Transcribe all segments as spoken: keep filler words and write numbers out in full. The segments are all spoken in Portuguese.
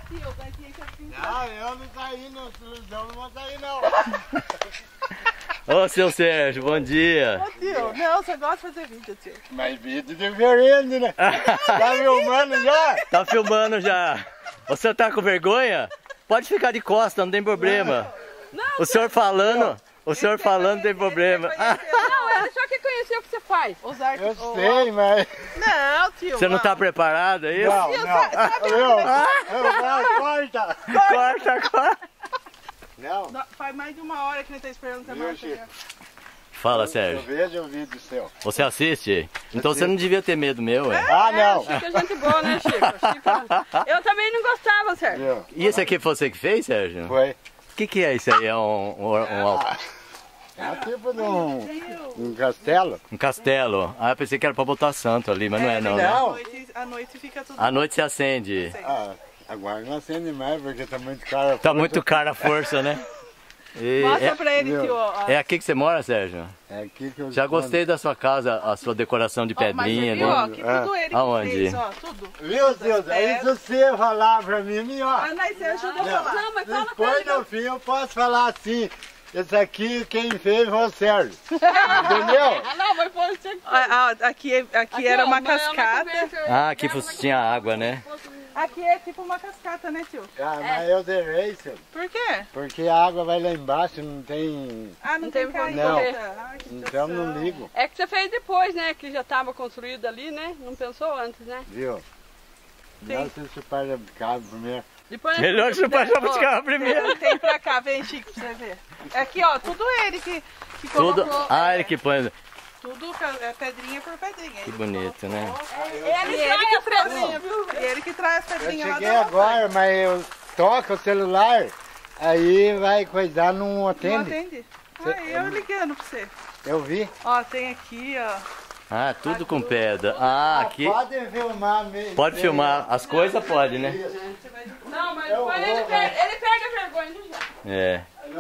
tio, vai ter que assim. Não, eu não saí, não, não vou sair não. Ô, seu Sérgio, bom dia. Ô tio, não, você gosta de fazer vídeo, tio. Mas vídeo diferente, né? Tá filmando já? Tá filmando já. O senhor tá com vergonha? Pode ficar de costa, não tem problema. Não, O senhor falando, o senhor falando não tem problema. Não, ele só quer conhecer o que você faz. Os arcos, Eu sei, mas... Não, tio. Você não tá preparado, é isso? Não, Tio, não. sabe- sabe- Eu, eu, vai, corta. Corta, corta. Não. Não, faz mais de uma hora que ele tá esperando você Viu, marcha. Chico? Fala, Eu Sérgio. vejo o vídeo seu. Você assiste? Então você não devia ter medo meu, é? Ah, não. Chico é gente boa, né, Chico? Chico- Eu também não gostava, Sérgio. Viu? E esse aqui foi você que fez, Sérgio? Foi. O que que é isso aí? É um, um, um, É tipo de um, um castelo. um castelo? Ah, eu pensei que era pra botar santo ali, mas não é não, né? Não. À noite, à noite fica tudo. À noite se acende. Ah, agora não acende mais porque tá muito caro. Tá muito cara a força, né? E Mostra é, pra ele, Meu. tio. Ó. é aqui que você mora, Sérgio? É aqui que eu Já gostei da sua casa, a sua decoração de Ó, mas você pedrinha, viu, ó, né? que tudo ele que Aonde? fez, ó, tudo. Viu, Deus? Aí se você falar pra mim, me ó. Ah, mas você ajuda a falar. Não, mas fala pra Depois ele. no fim eu posso falar assim. Esse aqui quem fez foi o Sérgio. Entendeu? Ah, não, mas foi você. Ah, ah, aqui, aqui era uma cascata. Ah, aqui tinha água, né? Aqui é tipo uma cascata, né, tio? Ah, mas eu derrei, senhor. Por quê? Porque a água vai lá embaixo, não tem. Ah, não, tem caída. Não. Ah, que Então não situação. ligo, É que você fez depois, né? Que já estava construído ali, né? Não pensou antes, né? viu? Melhor você chupar a cabo primeiro. Depois Melhor chupar já buscar primeiro. Tem pra cá, vem, Chico, pra você ver. Aqui, ó, tudo ele que, que colocou. Tudo. Ah, ele que põe. Tudo ca- é pedrinha por pedrinha. Que bonito, né? Ele, ele que traz, viu? Ele que traz as Eu pedrinhas lá cheguei da agora, mas eu toco o celular, aí vai coisar, não Não atende. atende? Ah, eu ligando pra você. Eu vi. Ó, tem aqui, ó. Ah, tudo com pedra. Ah, aqui. Pode filmar mesmo. Pode filmar. As coisas pode, né? Não, mas Eu depois vou, ele, vai. perde, ele perde a vergonha do já. É.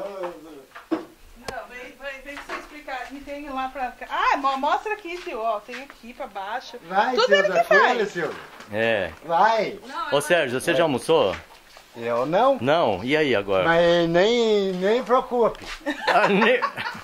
Não, vem, vem, vem pra você explicar. Me tem lá pra cá. Ah, mo- mostra aqui, tio, ó. Tem aqui pra baixo. Vai, Tudo ele Silvia, que faz. filho, Silvio. É. Vai. Ô Sérgio, você já almoçou? Eu não, Não? E aí agora? mas nem, nem preocupe. Ah, ne-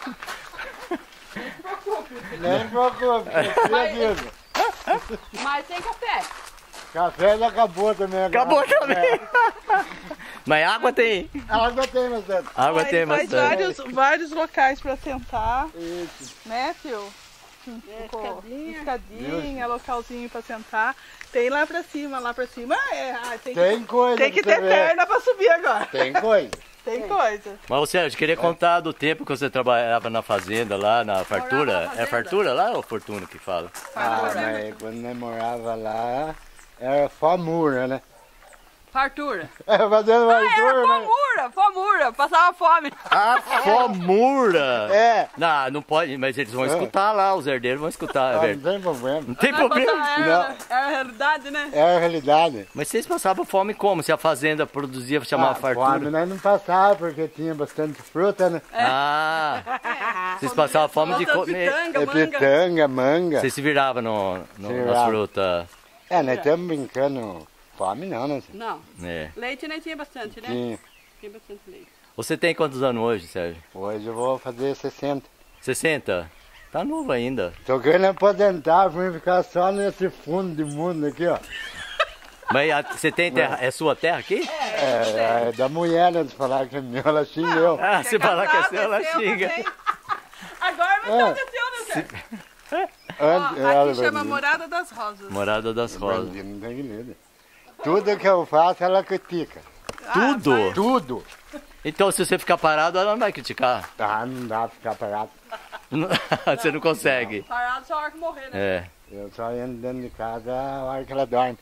Nem preocupe. Eu digo. Mas tem café. Café já acabou também. Acabou agora. também. Mas água tem. É, água tem bastante. Água Ó, tem ele faz bastante. vários, vários locais pra sentar, Isso. né, tio? É, Ficou escadinha. escadinha, localzinho pra sentar. Tem lá pra cima, lá pra cima. Ah, é, ah, tem, que, Tem coisa tem que pra ter você ver. perna pra subir agora. Tem coisa. Tem coisa. Mas ô Sérgio, queria contar do tempo que você trabalhava na fazenda lá, na fartura. na É fazenda. fartura lá ou fortuna que fala? Ah, mas quando nós morava lá, era famura, né? Fartura. Era fazendo Ah, era fartura, né? fomura, fomura. Passava fome. Ah, fomura! É. Não, não pode, mas eles vão escutar lá, os herdeiros vão escutar, é Ah, verdade. não tem problema. Não tem Nós problema. passava- Era, era a realidade, né? É a realidade. Mas vocês passavam fome como? Se a fazenda produzia, chamava Ah, fartura? fome nós não passava porque tinha bastante fruta, né? Ah! Vocês passavam fome de Bastante comer. pitanga, É manga. pitanga, manga. Vocês se viravam no, no- Se nas virava. frutas. É, nós estamos brincando. Fome não, né? Não. É. Leite nem tinha bastante, né? Tinha. Tinha bastante leite. Você tem quantos anos hoje, Sérgio? Hoje eu vou fazer sessenta. sessenta? Tá novo ainda. Tô querendo aposentar pra mim ficar só nesse fundo de mundo aqui, ó. Mas a- você tem terra? É sua terra aqui? É, é da mulher, né? De falar que é meu, ela xinga eu. Ah, se falar que é casado, seu, ela é seu xinga. também. Agora vai É. acontecer, né, Sérgio? Ó, Antes, aqui ela- chama Morada das Rosas. Morada das Rosas. Bandido, não tem que ler. Tudo que eu faço, ela critica. Tudo? Ah, Tudo. Então se você ficar parado, ela não vai criticar. Tá, não dá pra ficar parado. Você não consegue. Parado só a hora que morrer, né? É. Eu só entro dentro de casa a hora que ela dorme.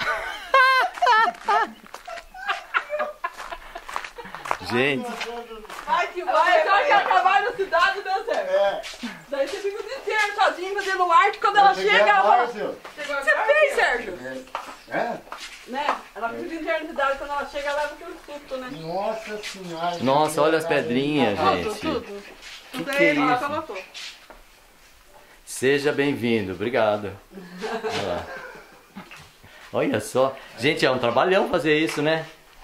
Gente, Ai, que Vai, só que vai. acabar na cidade, né, Sérgio? É. Daí você fica o dia inteiro sozinho fazendo arte. Quando ela chega, ela fala... O que você fez, Sérgio? É? Né? Ela fica o dia inteiro na cidade. Quando ela chega, ela leva aquele susto, né? Nossa senhora. nossa, olha as pedrinhas, Tudo, gente. tudo. Tudo que é ele é que isso? colocou. Seja bem-vindo, obrigado. Olha lá. Olha só. Gente, é um trabalhão fazer isso, né?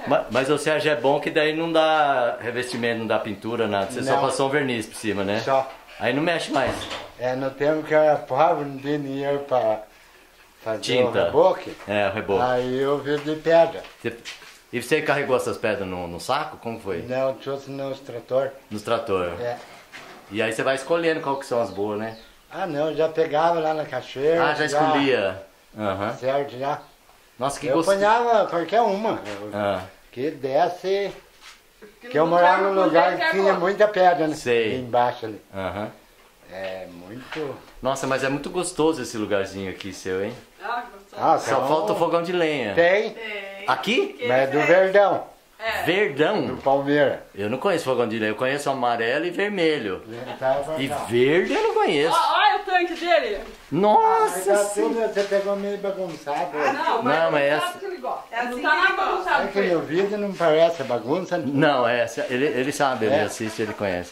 Mas, mas o Sérgio é bom que daí não dá revestimento, não dá pintura, nada. Você só Não. passou um verniz por cima, né? Só. Aí não mexe mais. É, no tempo que eu era pobre, não tinha dinheiro para fazer Tinta. o reboque. É, o reboco. Aí eu vi de pedra. Você- E você carregou essas pedras no, no saco? Como foi? Não, trouxe no extrator. Nos trator. É. E aí você vai escolhendo qual que são as boas, né? Ah, não, já pegava lá na cachoeira. Ah, já escolhia. Aham. Certo, já. Nossa, que eu gostoso. apanhava qualquer uma. Ah, Que desce. Que eu morava num lugar que tinha muita pedra, né? Sei. Embaixo ali. aham. É muito. Nossa, mas é muito gostoso esse lugarzinho aqui seu, hein? Ah, que gostoso. Ah, Só então, falta o fogão de lenha. Tem, Tem. Aqui? mas é do Verdão, É. Verdão. do Palmeira. Eu não conheço fogão de lenha. Eu conheço amarelo e vermelho. Tava E pra cá. verde eu não conheço. Ó, olha o tanque dele. Mas Nossa tá senhora. tudo, você pegou meio bagunçado. Não, mas Não, mas ele essa- sabe que ele gosta. É assim não tá que nada ele gosta. bagunçado É com que ele. no vídeo não parece bagunça. né? Não, é, ele, ele sabe, ele É. assiste, ele conhece.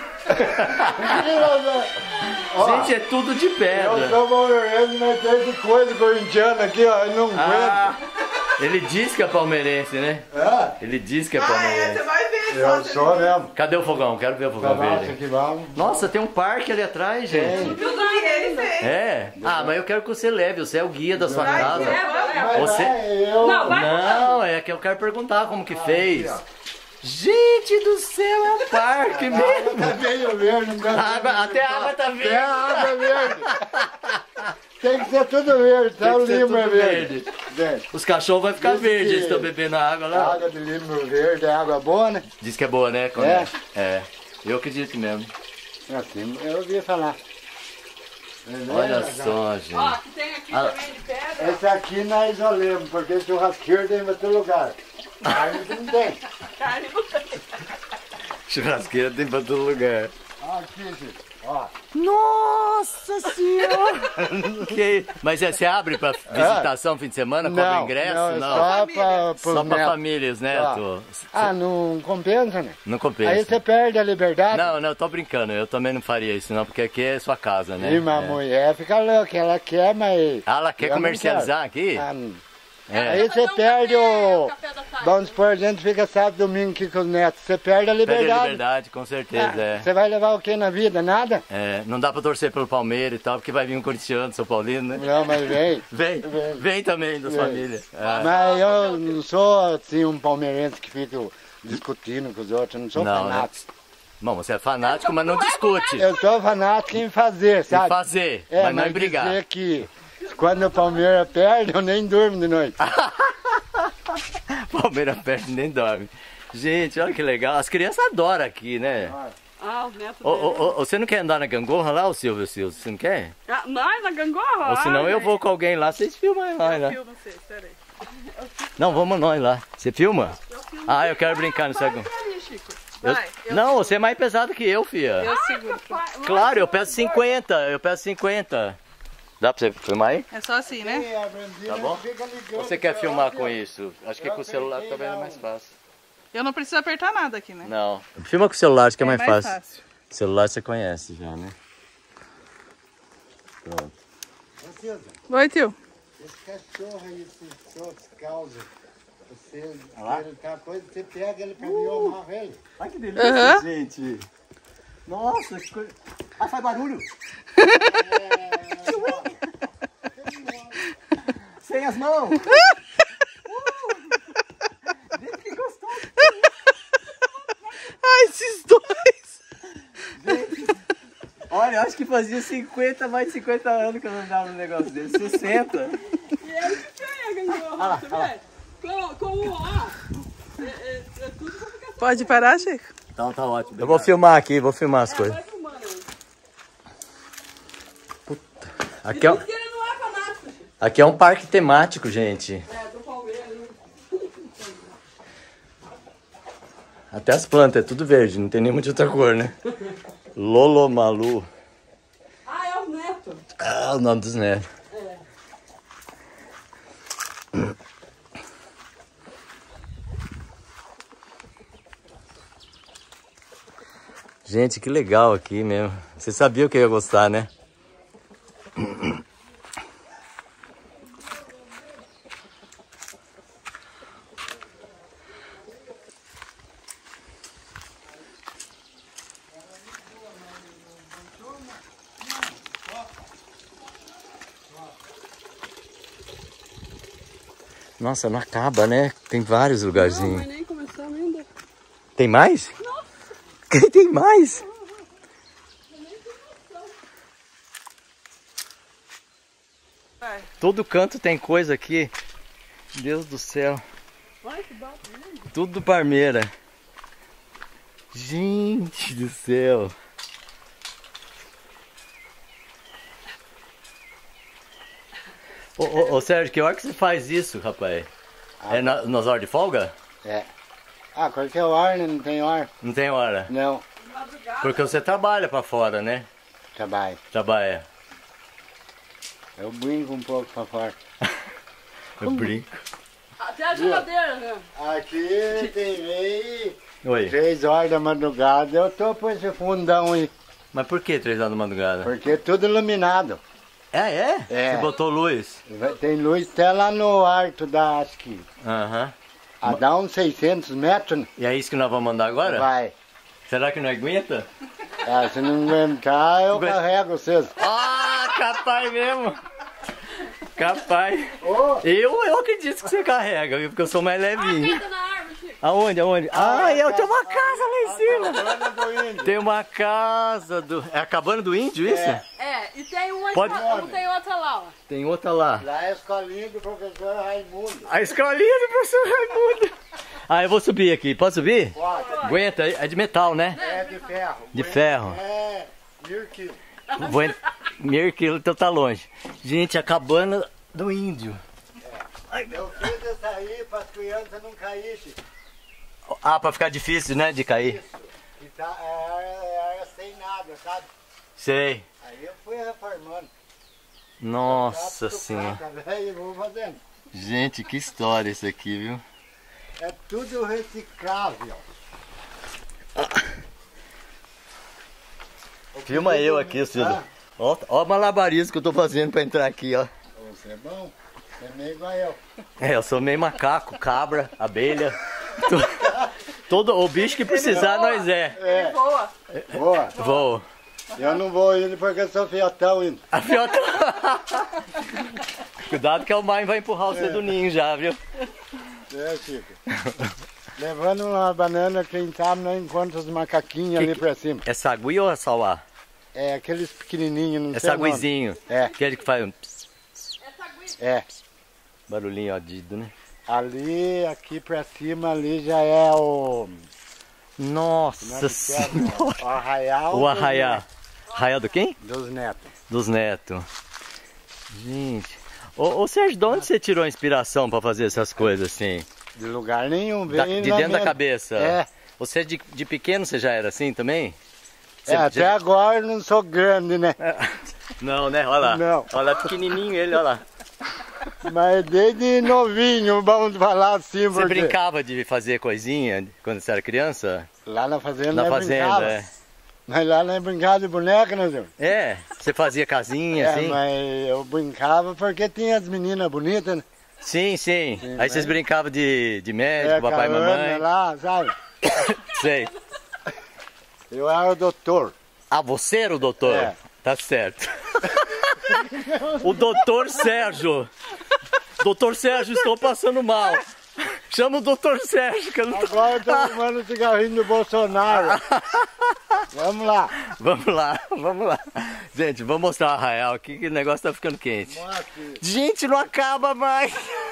Ó, Gente, é tudo de eu pedra. sou palmeirense, mas tem de coisa corintiana aqui, ó, eu não Ah, aguento. ele diz que é palmeirense, né? É, Ele diz que é Ah, é, você palmeirense. vai ver. eu só, sou mesmo. Cadê o fogão? Quero ver o fogão Nossa, verde. que vamos. Nossa, tem um parque ali atrás, gente. Tudo que ele fez. É? Ah, mas eu quero que você leve, você é o guia da sua Vai, casa. leva, leva. Mas Você- vai, eu... Não, vai. Não, é que eu quero perguntar como que fez. aqui, Gente do céu, é um parque Tá mesmo. meio verde, não A dá água, até a água tá Até a verde. água é verde. Tem que ser tudo verde, Tem só que o ser limo é tudo verde. Verde. Os cachorros vão ficar Diz verdes, que- eles estão bebendo a água A lá. água de limo verde é água boa, né? Diz que é boa, né? Quando É. É. Eu acredito mesmo. Assim, eu ouvi falar. Olha só, gente. Ó, que tem aqui Ah. também de pedra. Esse aqui nós isolamos, porque churrasqueiro tem em outro lugar. Carne que não tem. Carne não tem. Churrasqueira tem pra todo lugar. Aqui, gente. Ó. Nossa senhora! Que... Mas é, você abre pra visitação fim de semana? Cobra ingresso? não, é Não. só pra, Só pros pra netos. família, os netos. Ah, não compensa, né? Não Aí compensa. você perde a liberdade. Não, não, eu tô brincando. Eu também não faria isso, não, porque aqui é sua casa, né? E uma É. mulher fica louca, ela quer, mas... Ah, ela quer eu não comercializar aqui? quero. Ah, não. É. Aí você perde o... Vamos supor, a gente fica sábado, domingo aqui com os netos. Você perde a Perde a liberdade. liberdade, com certeza, Ah, é. Você vai levar o que na vida? Nada? É, não dá pra torcer pelo Palmeiras e tal, porque vai vir um corintiano, São Paulino, né? Não, mas vem. Vem, Vem. vem também da Vem. família. É. Mas eu não sou assim um palmeirense que fica discutindo com os outros, eu não sou Não, né? fanático. Bom, você é fanático, mas não discute. Eu sou fanático em fazer, Em sabe? fazer, É, mas não em brigar. dizer que quando o Palmeiras perde, eu nem durmo de noite. Palmeiras perde nem dorme. Gente, olha que legal. As crianças adoram aqui, né? Ah, os netos Ô, dele. ô, ô, você não quer andar na gangorra lá, ô Silvio Silvio? Você não quer? Ah, nós na gangorra? Ou senão Ah, eu gente. vou com alguém lá, vocês filmam lá, né? Filma vocês, peraí. Não, vamos nós lá. Você filma? Ah, eu quero brincar no segundo. Ali, Chico. Eu- Vai, eu- Não, você é mais pesado que eu, filha. Eu seguro. Pai, Claro, eu peço cinquenta, eu peço cinquenta. Dá pra você filmar aí? É só assim, né? Tá bom? Ou você quer filmar com isso? Acho que com o celular talvez é mais fácil. Eu não preciso apertar nada aqui, né? Não. Filma com o celular, acho que é mais, fácil. fácil. O celular você conhece já, né? Pronto. Oi, tio. Esse cachorro aí, esse outros causas, você, lá? ele tá coisa, você pega ele pra mim, eu amarro ele. Ai que delícia, Aham. gente. Nossa, que coisa. Ah, faz barulho. Sem as mãos. Gente, que gostoso. Ai, esses dois. Olha, eu acho que fazia cinquenta, mais de cinquenta anos que eu não andava no negócio dele. sessenta. E ele que tem a gangorra, tá vendo? Com, com o ó. É, é, é tudo pra ficar Pode parar, Chico? Então tá ótimo. Eu vou filmar aqui, vou filmar as coisas. vai filmando aí. Aqui é, um- Diz que ele não é fanático, Chico. aqui é um parque temático, gente. É, do Palmeiras. Até as plantas, é tudo verde, não tem nenhuma de outra cor, né? Lolomalu. Ah, é o neto. Ah, o nome dos netos. É. Gente, que legal aqui mesmo. Você sabia que eu ia gostar, né? Nossa, não acaba, né? Tem vários Não, lugarzinhos. mas nem começamos ainda. Tem mais? Nossa! Tem mais? Vai. Todo canto tem coisa aqui. Deus do céu. Olha que bate, Tudo Parmeira. Gente do céu. Ô, ô, ô Sérgio, que hora que você faz isso, rapaz? É na, nas horas de folga? É. Ah, qualquer hora, né? Não tem hora. Não tem hora. Não, Porque você trabalha pra fora, né? trabalho. Trabalha. Eu brinco um pouco pra fora. Eu brinco. Até a geladeira, né? Aqui tem meio Oi. três horas da madrugada, eu tô por esse fundão aí. Mas por que três horas da madrugada? Porque é tudo iluminado. É, é? É. Você botou luz? Vai- Tem luz até lá no alto da Asqui. Aham. A dar uns seiscentos metros, E é isso que nós vamos mandar agora? vai. Será que não aguenta? Ah, se não aguentar, eu Aguenta. carrego vocês. Ah, capaz mesmo. Capaz. Ô, Eu, eu acredito que você carrega, viu? Porque eu sou mais levinho. Tá na árvore, Chico. Aonde, aonde? Ah, eu tenho uma casa lá em cima. cabana do índio. Tem uma casa do... É a cabana do índio, isso? É. É, e tem uma, Pode- não tem outra lá, ó. Tem outra lá. Lá é a escolinha do professor Raimundo. A escolinha do professor Raimundo. Ah, eu vou subir aqui. Pode subir? Pode. Aguenta, é de metal, né? É de ferro. De ferro. É, mil quilos. Vou en- Merquilo, então tá longe. Gente, a cabana do índio. Eu fiz essa aí para as crianças não caírem. Ah, pra ficar difícil, né, de cair. Que tá, era, era sem nada, sabe? Sei. Aí eu fui reformando. Nossa senhora. Aí eu vou fazendo. Gente, que história isso aqui, viu? É tudo reciclável. Filma eu aqui, Cida. Ó, ó o malabarismo que eu tô fazendo pra entrar aqui, ó. Você é bom? Você é meio igual eu. É, eu sou meio macaco, cabra, abelha. To- Todo o bicho que precisar, nós é. É, Boa. boa. Vou. Eu não vou indo porque eu sou fiotão indo. A fiota... Cuidado que o Maio vai empurrar você do ninho já, viu? É, Chico. Levando uma banana, quem sabe não encontra os macaquinhos Que ali que- pra cima. É sagui ou é sauá? É aqueles pequenininhos, não É sei o nome. saguizinho. É. Aquele que faz um ps- É. barulhinho adido, né? Ali, aqui pra cima, ali já é o... Nossa senhora. O arraial. O arraiá. Arraiá do quem? Dos netos. Dos netos. Gente. Ô, ô Sérgio, de onde você tirou a inspiração pra fazer essas coisas assim? De lugar nenhum, Da- vem de na dentro da minha- cabeça? É. Você de, de pequeno você já era assim também? Você- É, até já- agora eu não sou grande, né? Não, né? Olha lá. Não. Olha lá, pequenininho ele, olha lá. Mas desde novinho, vamos falar assim, Você porque... brincava de fazer coisinha quando você era criança? Lá na fazenda Na nós fazenda, brincava. é. Mas lá nós brincava de boneca, né, senhor? É, você fazia casinha É, assim? mas eu brincava porque tinha as meninas bonitas, né? Sim, sim. Sim, Aí mas- vocês brincavam de, de É, médico, papai e com a Ana mamãe. lá, sabe? Sei. Eu era o doutor. Ah, você era o doutor? É. Tá certo. O doutor Sérgio. Doutor Sérgio, estou passando mal. Chama o doutor Sérgio, que eu não tô... Agora eu tô fumando o cigarrinho do Bolsonaro. Vamos lá. Vamos lá, vamos lá. Gente, vou mostrar o arraial aqui, que o negócio tá ficando quente. Mostra. Gente, não acaba mais.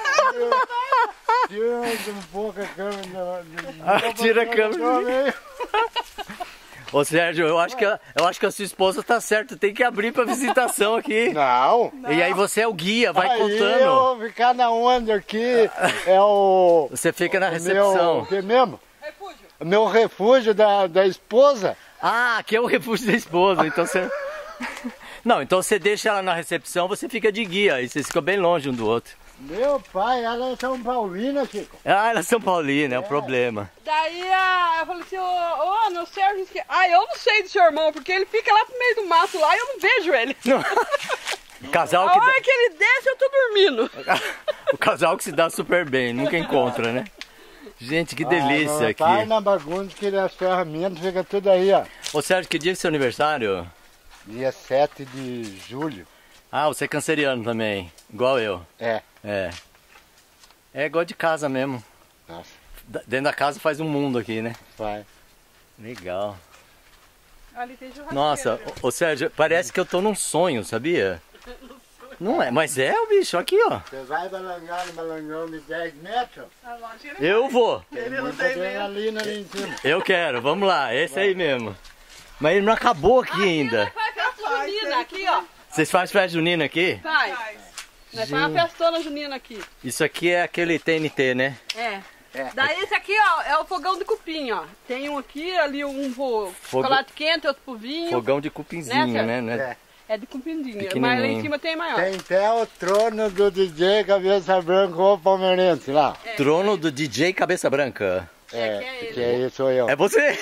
Tira um pouco a câmera. Ah, tira a câmera. Ô Sérgio, eu acho, que a, eu acho que a sua esposa tá certa, tem que abrir pra visitação aqui. Não. E aí você é o guia, vai Aí contando. eu ficar na onda aqui é o... Você fica na o Meu, recepção. o que mesmo? Refúgio. O meu refúgio da, da esposa. Ah, aqui é o refúgio da esposa, então você... Não, então você deixa ela na recepção, você fica de guia, e vocês ficam bem longe um do outro. Meu pai, ela é São Paulina, Chico. Ah, ela é São Paulina, é o problema. Daí a, eu falei assim, ô, ô, meu Sérgio, que... ah, eu não sei do seu irmão, porque ele fica lá pro meio do mato lá e eu não vejo ele. Não. Casal A que... hora que ele desce, eu tô dormindo. O casal que se dá super bem, nunca encontra, né? Gente, que delícia Ah, meu aqui. pai na bagunça, que as ferramentas ficam tudo aí, ó. Ô Sérgio, que dia é seu aniversário? Dia sete de julho. Ah, você é canceriano também, igual eu. É. É. É igual de casa mesmo. Nossa, Dentro da casa faz um mundo aqui, né? vai. Legal. Ali tem churrasqueira. Nossa, viu? ô, ô Sérgio, parece que eu tô num sonho, sabia? Não é, mas é o bicho, aqui ó. Você vai balançar no balangão de dez metros? Ah, lógico que Eu vou, Ele não Muita tem medo. adrenalina ali em cima. eu quero, vamos lá, esse aí mesmo. Mas ele não acabou aqui ainda. Faz festa junina aqui, ó. Vocês fazem festa junina aqui? Faz. Nós faz uma festona junina aqui. Isso aqui é aquele T N T, né? É. Daí esse aqui, ó, é o fogão de cupim, ó. Tem um aqui, ali um pro Fogo- chocolate quente, outro pro vinho. Fogão de cupinzinho, Nessa? né? né? É. É de cupinzinho, mas lá Pequenininho. em cima tem maior. Tem até o trono do D J Cabeça Branca ou Palmeirense lá. Trono do D J Cabeça Branca. É, que é ele. que aí sou eu. É você?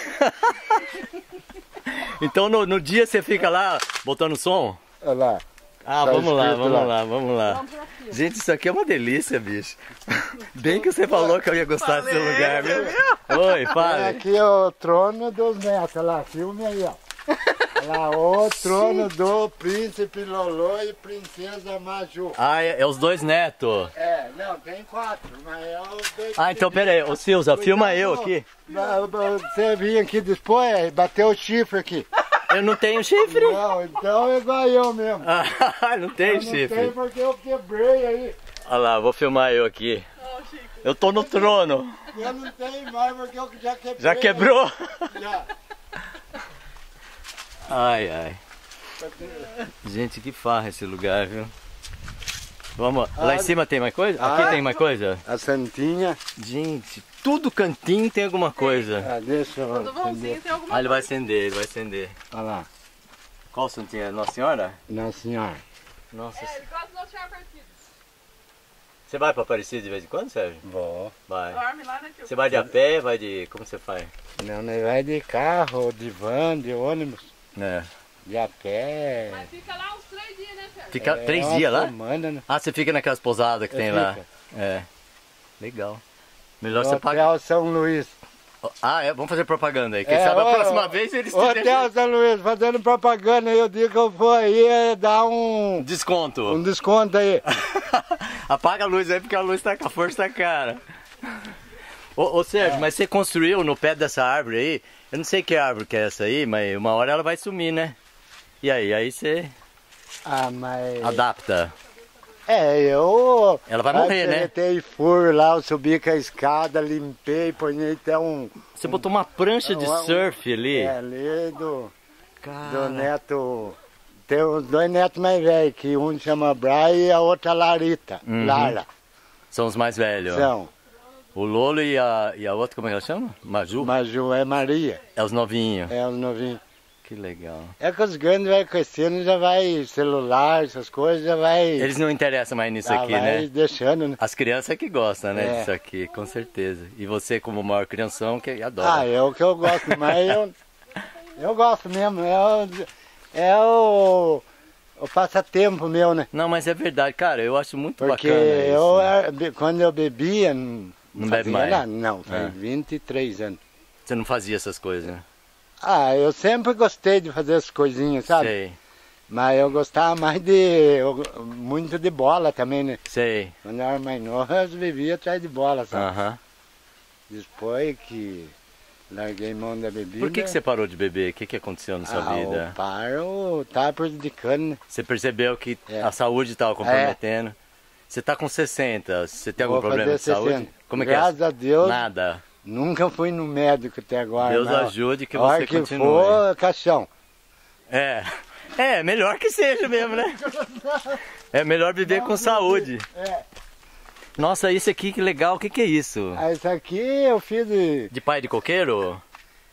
Então no, no dia você fica lá botando som? Olha lá. Ah, Tá vamos lá, escrito vamos lá. lá, vamos lá. Vamos por aqui. Gente, isso aqui é uma delícia, bicho. Bem que você falou que eu ia gostar desse lugar, viu? Oi, É fale. aqui é o trono dos netos, olha lá, filme aí, ó. Olha lá, o trono do príncipe Lolô e princesa Maju. Ah, é, é os dois netos. É, não, tem quatro, mas é os dois. Ah, então pera aí, ô Silza, filma eu aqui. Você vinha aqui depois, bateu o chifre aqui. Eu não tenho chifre. Não, então é igual eu mesmo. Ah, não tem Eu não chifre. tem porque eu quebrei aí. Olha lá, vou filmar eu aqui. Ó, Chico. Eu tô no trono. Eu não tenho mais porque eu já quebrei. Já quebrou? aí. Já. Ai, ai. Gente, que farra esse lugar, viu? Vamos, lá em cima tem mais coisa? Aqui Ah. tem mais coisa? A Santinha. Gente, tudo cantinho tem alguma coisa. Ah, deixa eu Todo vãozinho acender. tem alguma Ah, ele vai acender, ele vai acender. Olha lá, Qual santinha? Nossa Senhora? Nossa Senhora. Nossa É, Senhora. ele gosta de não tirar partido. Você vai pra Aparecida de vez em quando, Sérgio? Vou. Vai. Dorme lá, né, tio? Você vai de a pé, vai de... Como você faz? Não, não vai de carro, de van, de ônibus, É. de a pé. Mas fica lá uns três dias, né, Sérgio? Fica É três uma dias lá? semana, né? Ah, você fica naquelas pousadas que Eu tem lá? fico. É. Legal. Melhor O você pagar. Hotel São Luís. Ah, é? Vamos fazer propaganda aí. Quem É, sabe a ô, próxima vez eles te Hotel deixam São Luís, fazendo propaganda aí, o dia que eu for aí, é dar um, desconto. um desconto aí. Apaga a luz aí porque a luz tá com a força da cara. Ô, ô Sérgio, mas você construiu no pé dessa árvore aí? Eu não sei que árvore que é essa aí, mas uma hora ela vai sumir, né? E aí? Aí você Ah, mas... adapta. É, eu... Ela vai morrer, né? Acertei furo lá, eu subi com a escada, limpei, ponhei até um... Você botou uma prancha de um- surf ali? É, ali do, do Cara, neto... Tem os dois netos mais velhos, que um chama Brian e a outra Larita, Uhum. Lara. são os mais velhos. São, O Lolo e a, e a outra, como é que ela chama? Maju? Maju é Maria, É os novinhos. é os novinhos. Que legal. É que os grandes vai crescendo, já vai celular, essas coisas, já vai... Eles não interessam mais nisso já aqui, vai né? deixando, né? As crianças é que gostam, né, É. disso aqui, com certeza. E você, como o maior crianção, que adora. Ah, é o que eu gosto, mas eu, eu gosto mesmo, é o, é o, o passatempo meu, né? Não, mas é verdade, cara, eu acho muito Porque bacana isso. eu, era- be- quando eu bebia, não, Não bebe fazia mais? nada, não, faz É. vinte e três anos. Você não fazia essas coisas, né? Ah, eu sempre gostei de fazer as coisinhas, sabe? Sei, Mas eu gostava mais de, eu- muito de bola também, né? sei. Quando eu era mais novo, eu vivia atrás de bola, sabe? Aham. Depois que larguei mão da bebida... Por que, que você parou de beber? O que, que aconteceu na sua ah, vida? o paro tá prejudicando, né? Você percebeu que É. a saúde estava comprometendo? Você tá com sessenta, você tem algum Vou problema de fazer saúde? sessenta. Como é Graças que é? a Deus, Nada. nunca fui no médico até agora. Deus não. ajude que A hora você que continue. for, caixão. É. É, melhor que seja mesmo, né? É melhor viver com saúde. É. Nossa, isso aqui que legal, o que, que é isso? Ah, isso aqui eu fiz de... De pai de coqueiro?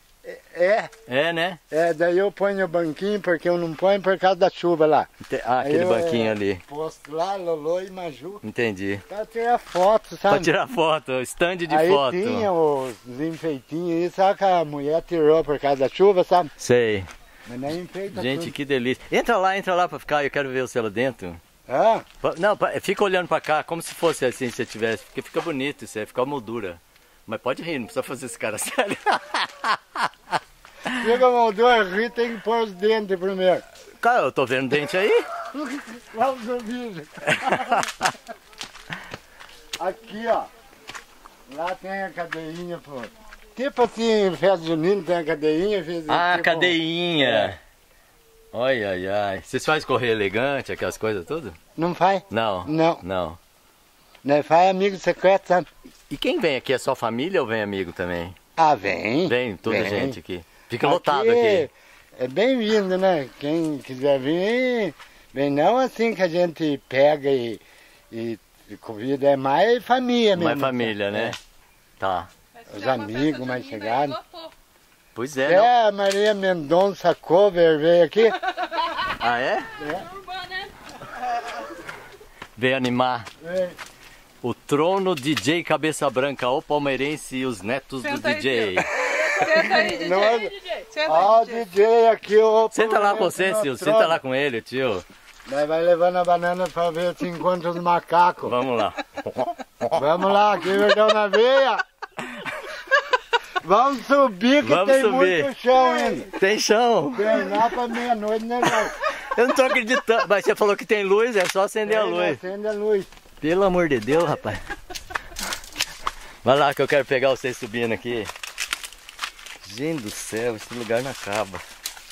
É, É, né? é, daí eu ponho o banquinho, porque eu não ponho por causa da chuva lá. Ente- Ah, aquele Aí eu, banquinho é, ali. Posto lá, Lolô e Maju. Entendi. Pra tirar foto, sabe? Pra tirar foto, stand de Aí foto. tinha os enfeitinhos aí, só que a mulher tirou por causa da chuva, sabe? Sei. Mas nem enfeita Gente, tudo. que delícia. Entra lá, entra lá pra ficar, eu quero ver você lá dentro. Ah, Pa- Não, pa- fica olhando pra cá, como se fosse assim, se você tivesse, porque fica bonito isso aí, fica uma moldura. Mas pode rir, não precisa fazer esse cara sério. chega a moldura, rir, tem que pôr os dentes primeiro. Cara, eu tô vendo dente aí. Lá os ouvidos. Aqui, ó. Lá tem a cadeinha, pô. Tipo assim, festa junina tem a cadeinha. Fez, Ah, tipo, cadeinha. É. Ai, ai, ai. Vocês fazem correr elegante, aquelas coisas tudo? Não faz? Não. Não. Não. Não faz amigo secreto, sabe? E quem vem aqui? É só família ou vem amigo também? Ah, vem. Vem toda vem. gente aqui. Fica lotado aqui. É bem-vindo, né? Quem quiser vir, vem não assim que a gente pega e, e, e convida. É mais família mesmo. Mais família, né? Tá. Os amigos mais chegados. Pois é. Não... É, a Maria Mendonça Cover veio aqui. Ah, é? É. Veio animar. É. O trono D J Cabeça Branca, o palmeirense e os netos Senta do aí, D J. Senta aí, D J. Não é- D J. Senta Ó, aí, o D J. D J aqui, ô. Senta lá com você, no tio. trono. Senta lá com ele, tio. Daí vai levando a banana pra ver se encontra os macacos. Vamos lá. Vamos lá, aqui verdão na veia. Vamos subir que Vamos tem subir. muito chão ainda. Tem chão. Terminar pra meia-noite, né, João? Eu não tô acreditando. Mas você falou que tem luz, é só acender a luz. Acende a luz. Pelo amor de Deus, rapaz. Vai lá que eu quero pegar vocês subindo aqui. Gente do céu, esse lugar não acaba.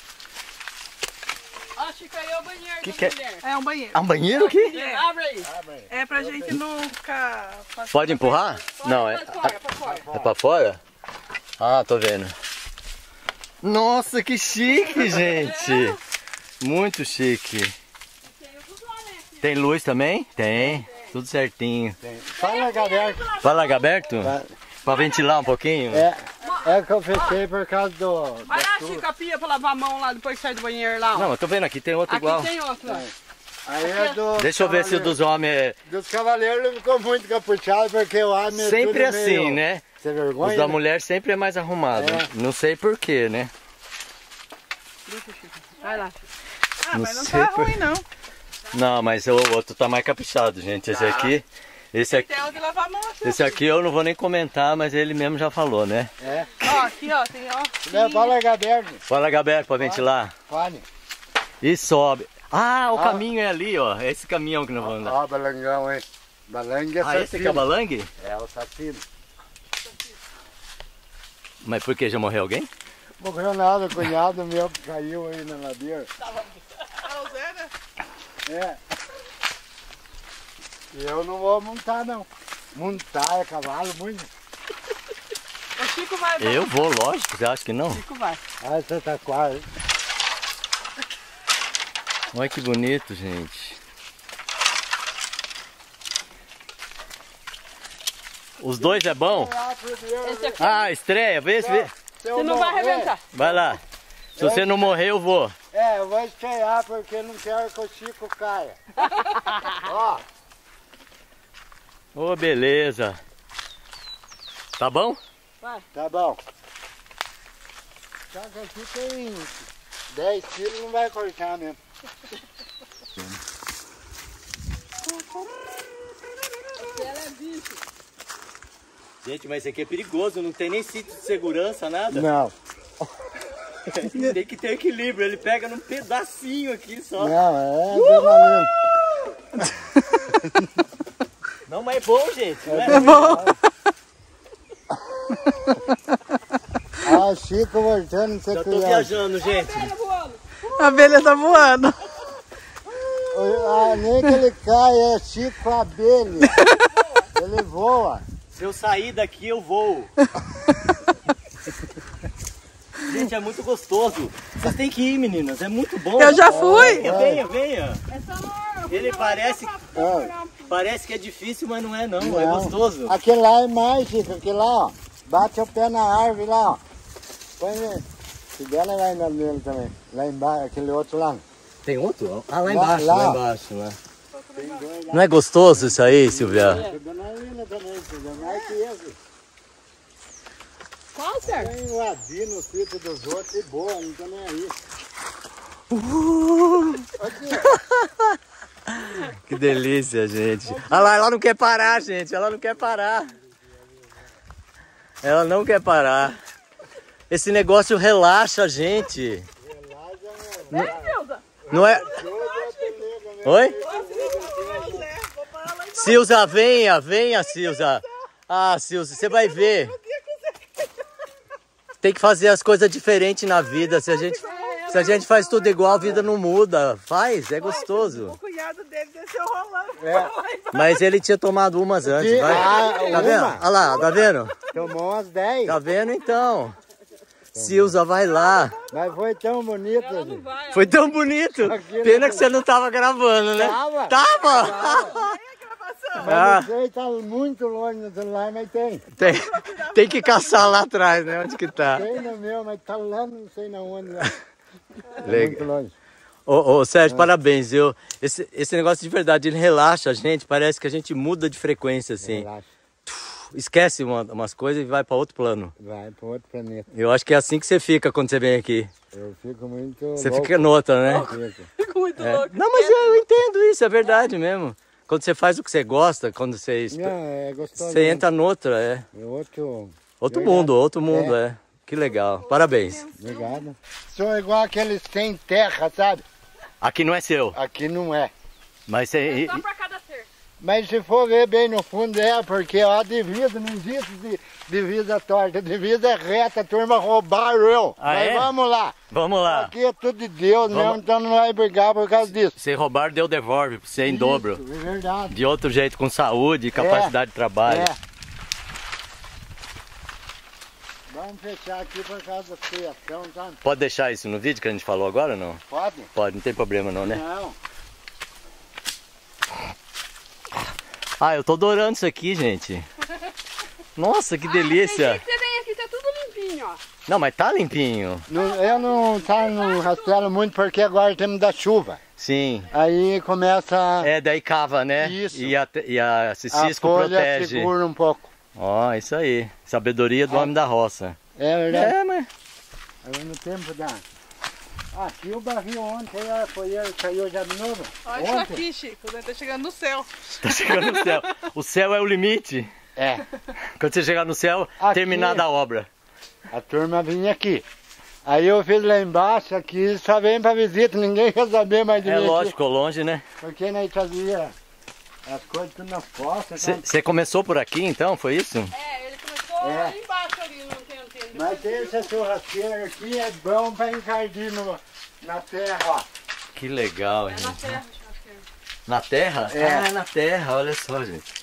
Ó, Chico, aí é o banheiro Que da que é? mulher. É um banheiro. Ah, um banheiro aqui? É, abre aí. É pra gente não ficar... Pode empurrar? Não, é, Pra fora, pra fora. é pra fora? Ah, tô vendo. Nossa, que chique, gente. Muito chique. Tem luz também? Tem. Tudo certinho. Fala, galera. Fala, aberto? Vai. Pra ventilar um pouquinho? É, é que eu fechei por causa do... Vai da lá, chuva. Chico, a pia pra lavar a mão lá depois que sai do banheiro lá. ó. Não, eu tô vendo aqui, tem outro Aqui igual. tem outro. ó. Aí é do Deixa eu ver se o dos homens é Dos cavaleiros não ficou muito capuchado, porque o homem é sempre tudo assim, meio... né? Você Os vergonha? da né? mulher sempre é mais arrumado. É. Não sei porquê, né? Vai lá. Ah, Não mas não sei tá por- ruim, não. Não, mas o outro tá mais caprichado, gente. Esse aqui, esse aqui, Tem onde lavar a mão assim. esse aqui eu não vou nem comentar, mas ele mesmo já falou, né? É. Ó, aqui, ó, tem, ó. Não, fala, Gaberto. Fala, Gaberto, pra ventilar. Fale. E sobe. Ah, o Ah. caminho é ali, ó. É esse caminhão que nós vamos andar. Ó, o balangão, hein? Balangue é Ah, esse aqui é o balangue? É, o assassino. Mas por que? Já morreu alguém? Morreu nada, cunhado meu que caiu aí na ladeira. Ah, o Zé, né? É. E eu não vou montar, não. Montar é cavalo, muito. O Chico vai. vai. Eu vou, lógico. Você acha que não? O Chico vai. Ah, você tá quase. Olha que bonito, gente. Os dois é bom? Esse aqui. Ah, estreia, vê se vê. Se Você não vai arrebentar. Vai lá. Se você não morrer, eu vou. É, eu vou estrear porque não quero que o Chico caia. Ó, Ô, beleza. Tá bom? tá bom. Só que aqui tem dez quilos, não vai cortar mesmo. Ela é bicho. Gente, mas isso aqui é perigoso. Não tem nem cinto de segurança, nada. Não, Tem que ter equilíbrio. Ele pega num pedacinho aqui só. não, é adrenalina. Não, mas é bom, gente. Não é? É bom. Ah, Chico voltando, você Já tô criança. viajando, gente. Pega voando. A abelha tá voando. Ah, nem que ele caia, é Chico Abelha. Ele voa. Se eu sair daqui, eu vou. Gente, é muito gostoso. Vocês têm que ir, meninas. É muito bom. Eu já fui. Venha, venha, venha. É só no... Ele parece, Ah, parece que é difícil, mas não é não. É não. gostoso. Aquele lá é mais, Chico, aquele lá, ó. Bate o pé na árvore lá, ó. Põe, se der, ela vai na dele também. Lá embaixo, aquele outro lá. Tem outro? Ah, lá Lá- embaixo, lá. lá embaixo. Lá. Tem dois lá. Não é gostoso isso aí, Silvia? Adrenalina também, filho. Mais que esse. Qual, Sérgio? Tem o Adi no sítio dos outros e boa, não tô nem aí. Aqui, Que delícia, gente. Olha lá, ela não quer parar, gente. Ela não quer parar. Ela não quer parar. Esse negócio relaxa a gente. É, Nilda. Não é? Oi? Silza, venha, venha, Silza. Ah, Silza, você vai ver. Tem que fazer as coisas diferentes na vida. Se a gente, se a gente faz tudo igual, a vida não muda. Faz, é gostoso. O cunhado dele desceu rolando. É. Mas ele tinha tomado umas antes, De- vai. ah, Tá vendo? uma? Olha lá, tá vendo? Tomou umas dez. Tá vendo então? Silza, vai lá. Mas foi tão bonito. Ela não gente. vai. Foi tão bonito. Pena que você não tava gravando, né? Tava. Tava? Mas Ah. não sei, tá muito longe no celular, mas tem. Tem, tem que caçar lá atrás, né? Onde que tá? Tem no meu, mas tá lá, não sei na onde. Lá. Muito Legal. longe. Ô, ô Sérgio, parabéns, viu? Esse, esse negócio de verdade, ele relaxa a gente, parece que a gente muda de frequência, assim. Relaxa. Esquece uma, umas coisas e vai pra outro plano. Vai para outro planeta. Eu acho que é assim que você fica quando você vem aqui. Eu fico muito Você louco. fica noutra, né? Fico. Fico muito É. louco. Não, mas eu entendo isso, é verdade mesmo. Quando você faz o que você gosta, quando você, espe- Não, é gostoso. você entra noutra, é. É outro... Outro Verdade. mundo, outro mundo, é. Que legal. Parabéns. Obrigado. Sou igual aqueles sem terra, sabe? Aqui não é seu, Aqui não é. mas você... Só pra cada ser. Mas se for ver bem no fundo é, porque ó, a divisa, não existe de- divisa torta, divisa é reta, a turma roubaram eu. Ah, Mas é? vamos lá. Vamos lá. Aqui é tudo de Deus Vamos. mesmo, então não vai brigar por causa disso. Se roubar, Deus devolve pra você em dobro. Isso, é verdade. De outro jeito, com saúde, capacidade de trabalho. É. Vamos fechar aqui por causa da fiação, tá? Pode deixar isso no vídeo que a gente falou agora ou não? Pode? Pode, não tem problema não, né? Não. Ah, eu tô adorando isso aqui, gente. Nossa, que Ah, tem delícia. dia que você vem aqui, tá tudo limpinho, ó. Não, mas tá limpinho. Não- eu não saio no rastelo muito porque agora temos da chuva. Sim. Aí começa É, daí cava, né? Isso. E a, e a a cisco folha protege. segura um pouco. Ó, isso aí. Sabedoria do homem da roça. É verdade. É, mas... Aí no tempo da... Aqui o barril ontem ó, foi ele, caiu já de novo. Olha isso Ontem. aqui, Chico. Tá chegando no céu. Tá chegando no céu. O céu é o limite. É, Quando você chegar no céu, Aqui. terminada a obra. a turma vinha aqui. Aí eu fiz lá embaixo, aqui só vem pra visita, ninguém quer saber mais de É mim lógico, aqui. ficou longe, né? Porque nós fazia as coisas tudo nas costas. tá? Você começou por aqui então, foi isso? É, ele começou É. ali embaixo ali, não tem antena. Mas essa churrasqueira aqui é bom pra encardir no, na terra, ó. Que legal, É na gente. terra, churrasqueiro. Na terra? É. Ah, na terra, olha só, gente.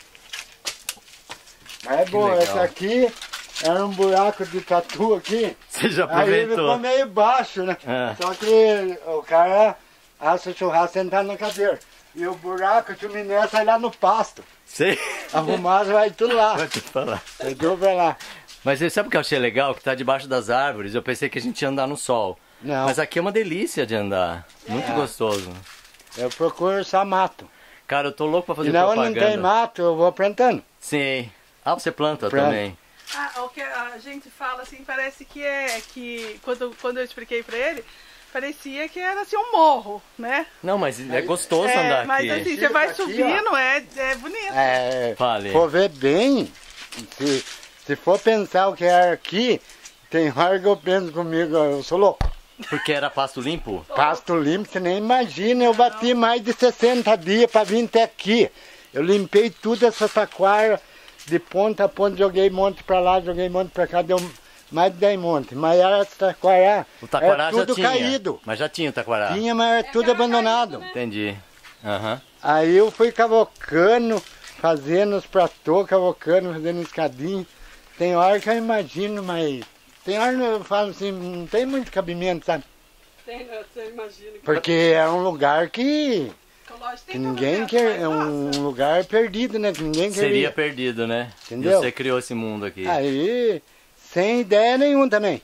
Mas é Que bom, legal. essa aqui era um buraco de tatu aqui. Você já Aí ele ficou aproveitou. meio baixo, né? É. Só que o cara assa o churrasco sentado na cadeira. E o buraco, a chaminé sai lá no pasto. Sei. Arrumado vai tudo lá. Vai te falar. Vai tudo pra lá. Mas você sabe o que eu achei legal? Que tá debaixo das árvores. Eu pensei que a gente ia andar no sol. Não, Mas aqui é uma delícia de andar. Muito É. gostoso. eu procuro só mato. Cara, eu tô louco pra fazer E não, não propaganda. tem mato, eu vou plantando. Sim. Ah, você planta Planta. também. Ah, o que a gente fala assim, parece que é que quando, quando eu expliquei pra ele, parecia que era assim um morro, né? Não, mas é gostoso É, andar mas aqui. assim, você vai Aqui, subindo, é, é bonito. É, Fale. for ver bem, se, se for pensar o que é aqui, tem hora que eu penso comigo, eu sou louco. Porque era pasto limpo? Pasto limpo, você nem imagina, eu bati mais de sessenta dias para vir até aqui. Eu limpei tudo essa taquara, de ponta a ponta, joguei monte para lá, joguei monte para cá, deu mais de dez montes. Mas era essa taquara, O taquará era tudo já tinha. caído. Mas já tinha o taquará. Tinha, mas era tudo abandonado. Entendi. Aham. Aí eu fui cavocando, fazendo os platôs, cavocando, fazendo escadinha. Tem hora que eu imagino, mas tem hora que eu falo assim, não tem muito cabimento, sabe? Tem, né? Você imagina. que- Porque é um lugar que, Lógico, que tem ninguém todo quer, mundo, é um lugar perdido, né? Que ninguém Seria queria. perdido, né? Entendeu? E você criou esse mundo aqui. Aí, sem ideia nenhuma também.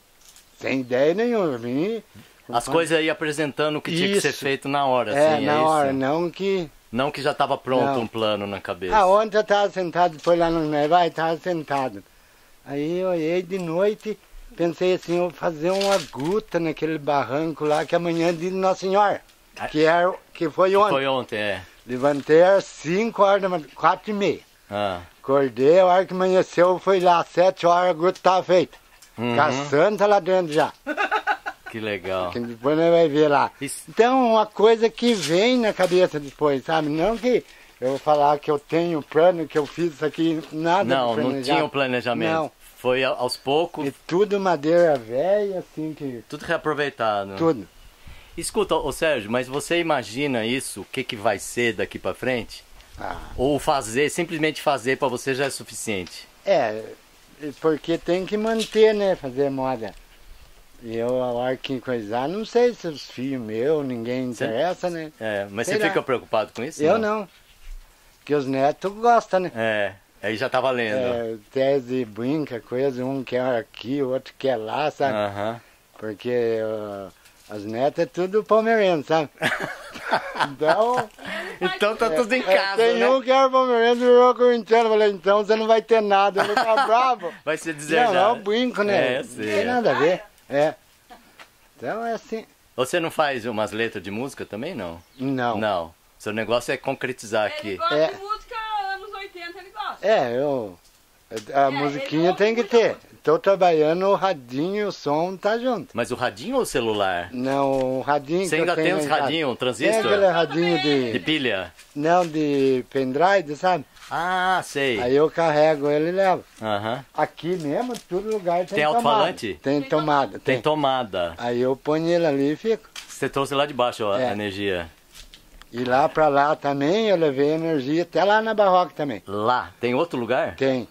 Sem ideia nenhuma. eu vim- As coisas aí apresentando o que tinha que ser Isso. feito na hora, É, assim, na é isso? hora, não que... Não que já estava pronto Não. um plano na cabeça. Ah, ontem eu estava sentado, foi lá no Nevai, estava sentado. Aí eu olhei de noite, pensei assim, eu vou fazer uma gruta naquele barranco lá, que amanhã é dia de Nossa Senhora. Ah. Que, era, que foi ontem. Foi ontem, é. Levantei às cinco horas da manhã, quatro e meia. Ah. Acordei, a hora que amanheceu, fui lá, às sete horas a gruta estava feita. Uhum. Com a santa lá dentro já. Que legal. Que depois nós vai ver lá. Isso- Então, uma coisa que vem na cabeça depois, sabe? Não que Eu vou falar que eu tenho plano, que eu fiz isso aqui, nada Não, de não planejado. tinha um planejamento. Não. Foi a- aos poucos, E tudo madeira velha, assim, que... tudo reaproveitado. Tudo. Escuta, ô Sérgio, mas você imagina isso, o que, que vai ser daqui pra frente? Ah, Ou fazer, simplesmente fazer pra você já é suficiente? é, porque tem que manter, né, fazer moda. E eu, a hora que coisar, não sei se os filhos meus, ninguém Cê- interessa, né? É, mas Sei você lá. fica preocupado com isso? Eu não. Porque os netos gostam, né? É, aí já tá valendo. É, tese brinca, coisa, um quer aqui, o outro quer lá, sabe? Aham. Porque uh, as netas é tudo palmeirense, sabe? Então, Então tá tudo em é, casa, tem né? um que era palmeirense e virou corintiano. Eu falei, então você não vai ter nada, ele tá bravo. Vai ser Não, desejado. é um brinco, né? É, Não sei. tem nada a ver. É. Então é assim. Você não faz umas letras de música também, não? Não. Não. Seu negócio é concretizar Ele aqui. gosta É. de música anos oitenta, ele gosta. É, eu. A É, musiquinha ele tem ouve que muita ter. Tô trabalhando, o radinho e o som tá junto. Mas o radinho ou o celular? Não, o radinho Você que ainda eu tenho tem lá uns em casa. radinhos, um Tem transistor? aquele radinho De de... pilha? Não, de pendrive, sabe? Ah, sei. Aí eu carrego ele e levo. Aham. Aqui mesmo, todo lugar tem, Tem tomada. alto-falante? Tem tomada, Tem tem. tomada. Aí eu ponho ele ali e fico. Você trouxe lá de baixo ó, É. a energia. E lá pra lá também eu levei energia, até lá na Barroca também. Lá. Tem outro lugar? Tem.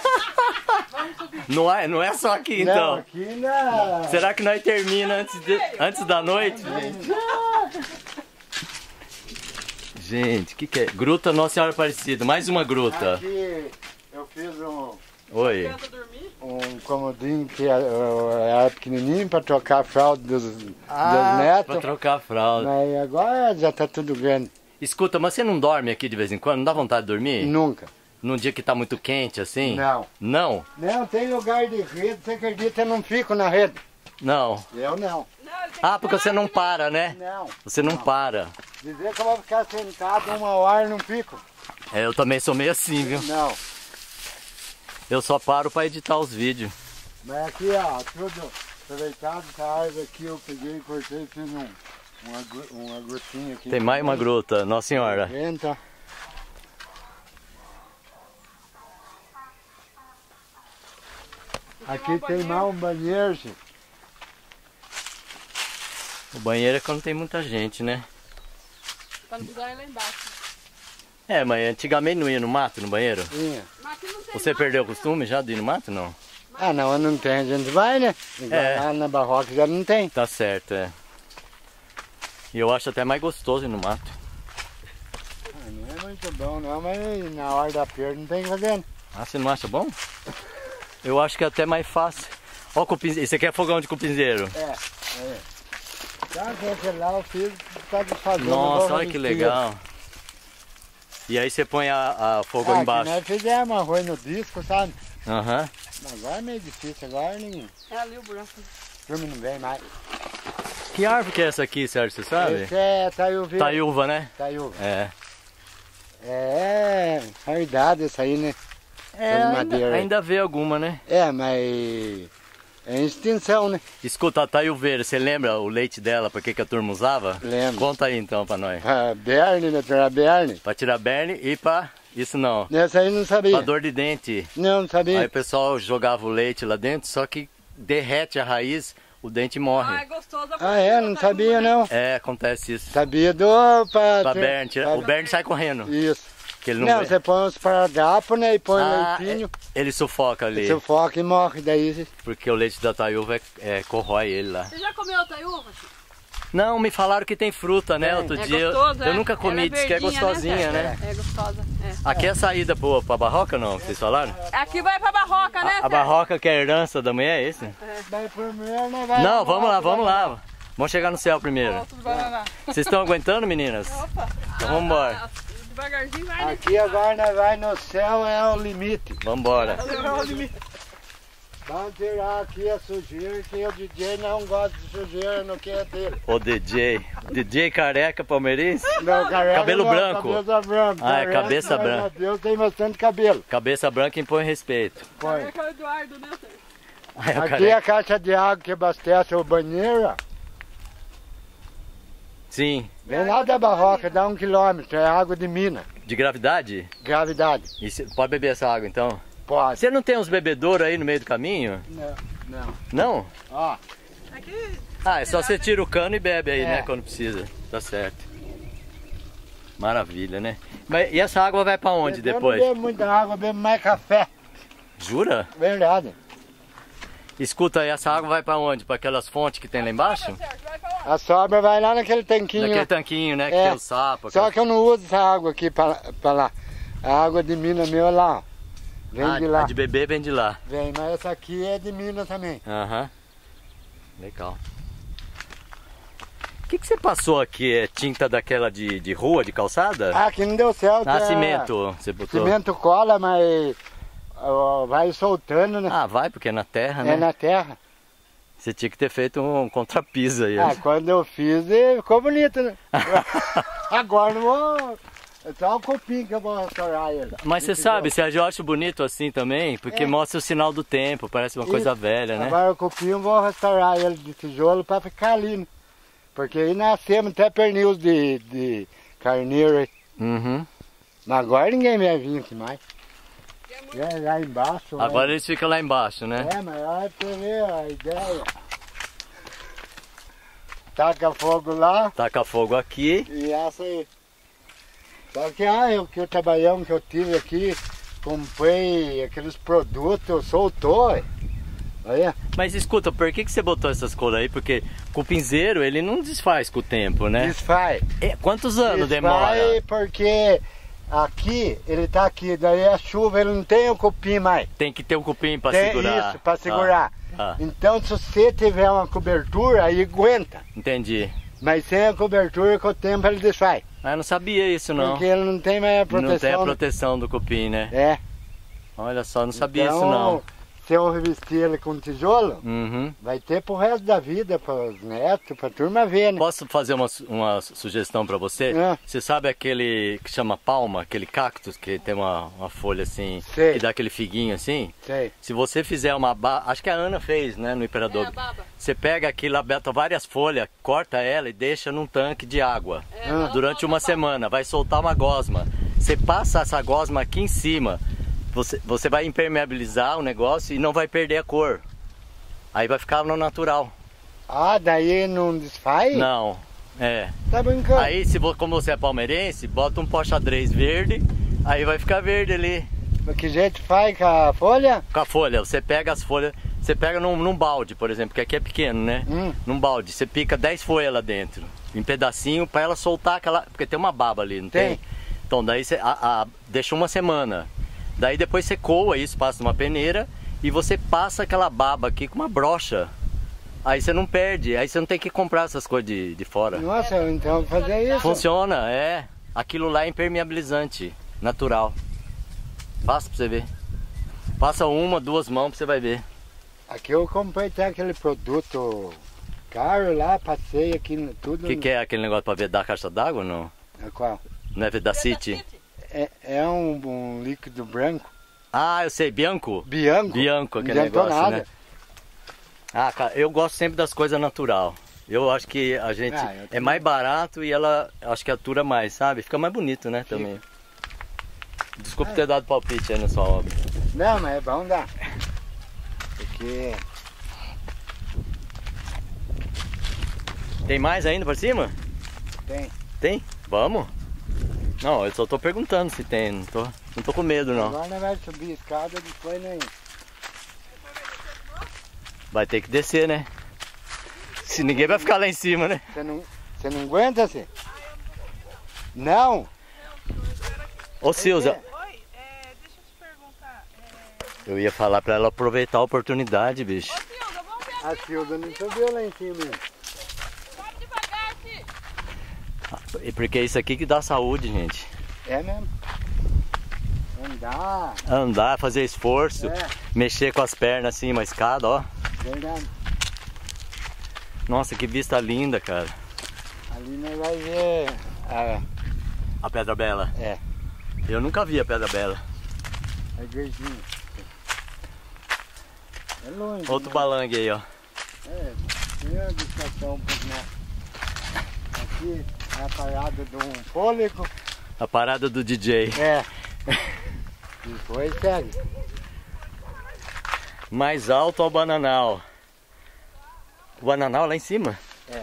Não é, não é só aqui, Não, então. aqui na... Será que nós termina antes, de- antes da noite, gente? Gente, o que, que é? Gruta Nossa Senhora Aparecida. Mais uma gruta. Aqui eu fiz um, Oi. Tenta dormir. um comodinho que era, era pequenininho pra trocar a fralda dos, dos Pra netos. trocar a fralda. Mas agora já tá tudo grande. Escuta, mas você não dorme aqui de vez em quando? Não dá vontade de dormir? Nunca. Num dia que tá muito quente assim? Não. Não? Não, tem lugar de rede, você acredita, eu não fico na rede. Não. Eu não. Não, ele tem Ah, que porque ficar você lá, não né? para, né? Não. Você não para. Dizer que eu vou ficar sentado uma hora não fico. É, eu também sou meio assim, viu? Não. Eu só paro pra editar os vídeos. Mas aqui, ó, tudo aproveitado essa árvore aqui, eu peguei e cortei e fiz um, uma, gru- uma grutinha aqui. Tem mais uma gruta, Nossa Senhora. Entra. Aqui tem mais um banheiro, gente. O banheiro é quando tem muita gente, né? Pra não precisar ir lá embaixo. É, mas antigamente não ia no mato, no banheiro? Tinha. Mas aqui não tem Você nada, perdeu o né? costume já de ir no mato, não? Ah, não, não tem, a gente vai, né? Igual É. lá na Barroca já não tem. Tá certo, é. E eu acho até mais gostoso ir no mato. Ah, não é muito bom não, mas na hora da perda não tem que fazer. né? Ah, você não acha bom? Eu acho que é até mais fácil. Ó, cupinzeiro. Esse aqui é fogão de cupinzeiro. É, é. Tá, aquele lá eu fiz, tá desfazendo. Nossa, igual olha que resistia. legal. E aí você põe a, a fogo Ah, que embaixo. nós fizemos arroz no disco, sabe? Aham. Mas agora é meio difícil, agora ninguém. É ali o buraco. O filme não vem mais. Que árvore que é essa aqui, Sérgio, você sabe? Esse é Taiuva. Taiúva, né? Taiuva. É. É, raridade isso aí, né? É, As ainda, madeiras. ainda vê alguma, né? É, mas é em extinção, né? Escuta, a Taiuveira, você lembra o leite dela, pra que, que a turma usava? Lembro. Conta aí então pra nós. A Berne, né? A Berne. Pra tirar berne e pra... Isso não. Essa aí não sabia. Pra dor de dente. Não, não sabia. Aí o pessoal jogava o leite lá dentro, só que derrete a raiz, o dente Ah, é morre. gostoso. Ah, é? Não sabia, não. É, acontece isso. Sabia do... Pra, Pra ter- berne, tira- pra- o berne sai correndo. Isso. Que ele não, Não, vê. você põe uns paradapos, né? E põe Ah, leitinho. é- ele sufoca ali, Você foca e morre. Daí porque o leite da taiúva é, é, corrói ele lá. Você já comeu taiúva? Não, me falaram que tem fruta, né? Tem. Outro É dia. eu- gostoso, eu é? nunca comi, Ela é diz que é verdinha, gostosinha, né? É gostosa, é. Aqui é a saída pra, pra barroca, não? Que vocês falaram? Aqui vai pra barroca, né, A, a Sérgio? barroca que é a herança da mulher, é esse? vai primeiro, né? Vai Não, vai vamos lá, vamos lá. Vamos chegar no céu primeiro. Volta os bananá. Vocês estão aguentando, meninas? Opa. Então vamos embora. Ah, devagarzinho vai, né? Aqui agora nós vai no céu, é o limite. Vamos embora. Vamos tirar aqui a sujeira, que o D J não gosta de sujeira no que é dele. O D J. D J careca palmeirense? Não, careca Cabelo não, branco. Cabeça branca. Ah, é Careca, cabeça mas, branca. meu Deus, tem bastante cabelo. Cabeça branca impõe respeito. Põe. É que é o Eduardo, né, Sérgio? Aí o Aqui careca. a caixa de água que abastece o banheiro, ó. Sim. Vem lá da Barroca, dá um quilômetro, é água de mina. De gravidade? Gravidade. E cê pode beber essa água então? Pode. Você não tem uns bebedouros aí no meio do caminho? Não, não. Não? Ó, Aqui, Ah, é só você tira o cano e bebe aí, É. né? Quando precisa. Tá certo. Maravilha, né? Mas, e essa água vai pra onde eu depois? não bebo muita água, eu bebo mais café. Jura? Verdade. Escuta aí, essa água vai pra onde? Pra aquelas fontes que tem lá embaixo? Sérgio, vai pra lá. A sobra vai lá naquele tanquinho. Naquele tanquinho, né? Que É. tem o sapo. Só aquela- que eu não uso essa água aqui pra, pra lá. A água de Minas meu é lá, ó. Vem Ah, de lá. a de beber vem de lá. Vem, mas essa aqui é de Minas também. Aham. Legal. O que, que você passou aqui? É tinta daquela de, de rua, de calçada? Ah, aqui não deu certo. Ah, é- cimento. Você botou? Cimento cola, mas ó, vai soltando, né? Ah, vai, porque é na terra, é né? na terra. Você tinha que ter feito um contrapiso aí. Ah, quando eu fiz, eh, ficou bonito, né? Agora não vou... É só um copinho que eu vou restaurar ele. Mas você Esse sabe, Sérgio, eu acho bonito assim também, porque É. mostra o sinal do tempo, parece uma coisa Isso. velha, né? Agora o copinho eu vou restaurar ele de tijolo para ficar ali, né? Porque aí nascemos até pernil de, de carneiro aí. Uhum. Mas agora ninguém vai vir aqui mais. É, lá embaixo. Agora né? eles ficam lá embaixo, né? É, mas olha pra ver a ideia. Taca fogo lá Taca fogo aqui. e essa aí. Só que ah, eu, que o trabalhão que eu tive aqui, comprei aqueles produtos, soltou. ué. Olha. Mas escuta, por que, que você botou essas cores aí? Porque o pinzeiro, ele não desfaz com o tempo, né? Desfaz. É, quantos anos Desfaz demora? porque aqui, ele tá aqui, daí a chuva ele não tem o cupim mais. Tem que ter um cupim pra Tem segurar. isso, para segurar. Ah, ah, Então se você tiver uma cobertura, aí aguenta. entendi. Mas sem a cobertura, com o tempo ele desfaz. Mas eu não sabia isso não. Porque ele não tem mais a proteção. Não tem a proteção do cupim, né? É. Olha só, não sabia então, isso não. se eu revestir ele com tijolo, Uhum. vai ter pro resto da vida, para os netos, pra turma ver, né? Posso fazer uma, su- uma sugestão pra você? É. Você sabe aquele que chama palma, aquele cactus que tem uma, uma folha assim, Sei. que dá aquele figuinho assim? Sei. Se você fizer uma ba... acho que a Ana fez, né, no Imperador. É, a baba. Você pega aquilo, abeta várias folhas, corta ela e deixa num tanque de água É, Ah. ela durante solta uma a baba. semana. Vai soltar uma gosma. Você passa essa gosma aqui em cima. Você, você vai impermeabilizar o negócio e não vai perder a cor. Aí vai ficar no natural. Ah, daí não desfaz? Não, é. Tá brincando? Aí, se vo- como você é palmeirense, bota um pó xadrez verde, aí vai ficar verde ali. Mas que jeito faz com a folha? Com a folha, você pega as folhas, você pega num, num balde, por exemplo, que aqui é pequeno, né? Hum. Num balde, você pica dez folhas lá dentro, em pedacinho, pra ela soltar aquela... Porque tem uma baba ali, não tem? Tem. Então, daí você a, a- deixa uma semana. Daí depois você coa isso, passa numa peneira e você passa aquela baba aqui com uma brocha. Aí você não perde, aí você não tem que comprar essas coisas de, de fora. Nossa, então eu vou fazer isso. Funciona, é. Aquilo lá é impermeabilizante, natural. Passa pra você ver. Passa uma, duas mãos pra você vai ver. Aqui eu comprei até aquele produto caro lá, passei aqui no- tudo. O que, que é aquele negócio pra vedar a caixa d'água? Não? É qual? Não é Vedacity? É, é um, um líquido branco. Ah, eu sei, Bianco? Bianco. Bianco, aquele Não adiantou negócio, nada. né? Ah, cara, eu gosto sempre das coisas natural. Eu acho que a gente Ah, eu é também. mais barato e ela acho que atura mais, sabe? Fica mais bonito, né, também. Desculpa ter dado palpite aí na sua obra. Não, mas é bom dar. Porque Tem mais ainda por cima? tem. Tem? Vamos? Não, eu só tô perguntando se tem, não tô, não tô com medo não. Agora nós vamos subir a escada depois nem. Vai ter que descer, né? Se ninguém vai ficar lá em cima, né? Você não, você não aguenta assim? Não? Ô Silza, Oi, é, deixa eu te perguntar. é, eu ia falar pra ela aproveitar a oportunidade, bicho. Silda, vamos ver. A Silda não subiu lá em cima. Sobe devagar, filho. E porque é isso aqui que dá saúde, gente. É mesmo. Andar. Andar, fazer esforço, É, mexer com as pernas assim, uma escada, ó. verdade. Nossa, que vista linda, cara. Ali nós vai ver. A, A Pedra Bela. é, Eu nunca vi a Pedra Bela. a igrejinha. É longe. Outro né? balangue aí, ó. É, tem a distração, né? Aqui é a parada de um fôlego, A parada do D J. É. Depois segue. Mais alto ao bananal. O bananal lá em cima? É.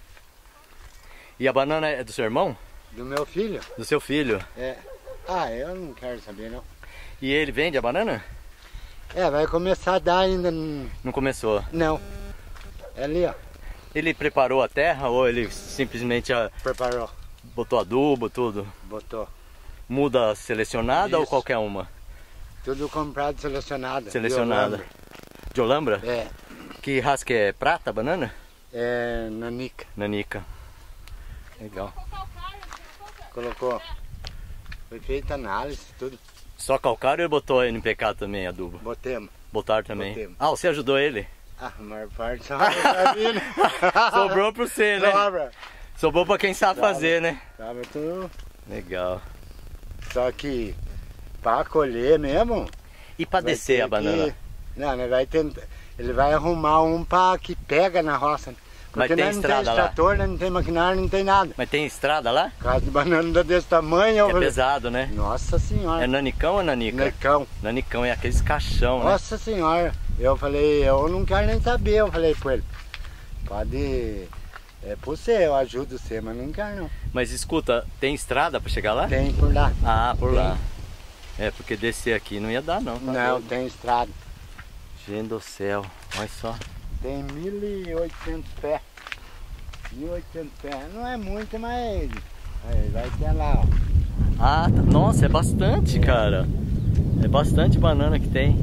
E a banana é do seu irmão? Do meu filho? Do seu filho? É. Ah, eu não quero saber não. E ele vende a banana? É, vai começar a dar ainda. n- Não começou. Não. É ali, ó. Ele preparou a terra ou ele simplesmente ah, Preparou. botou adubo, tudo? Botou. Muda selecionada ou Isso. qualquer uma? Tudo comprado, selecionado. Selecionada. Violambra. De Olambra? É. Que raça que é? Prata a banana? É nanica. Nanica. Legal. Colocou. Foi feita análise, tudo. Só calcário ou ele botou N P K também, adubo? Botemos. Botaram também. Botemos. Ah, você ajudou ele? Ah, a maior parte só pra mim, né? Sobrou pra você, né? Sobra. Sobrou pra quem sabe Sobra. fazer, né? Sobra tudo. Legal. Só que pra colher mesmo. E pra vai descer ter a banana? que- Não, ele vai tentar. Ele vai arrumar um pra que pega na roça. né? Mas Porque tem nós não tem estrada lá? trator, nós não tem maquinário, não tem nada. Mas tem estrada lá? Caso de banana desse tamanho, eu É falei, pesado, né? nossa senhora. É nanicão ou nanica? Necão. Nanicão é aqueles caixão, né? Nossa senhora. Eu falei, eu não quero nem saber. Eu falei pra ele, pode. É por você, eu ajudo você, mas não quero não. Mas escuta, tem estrada pra chegar lá? Tem por lá. Ah, por Tem. lá. É, porque descer aqui não ia dar não. tá Não, doido. tem estrada. Gente do céu, olha só. Tem mil e oitocentos pés. mil e oitocentos pés. Não é muito, mas aí, vai ter lá, ó. Ah, tá- nossa, é bastante, cara. É bastante banana que tem.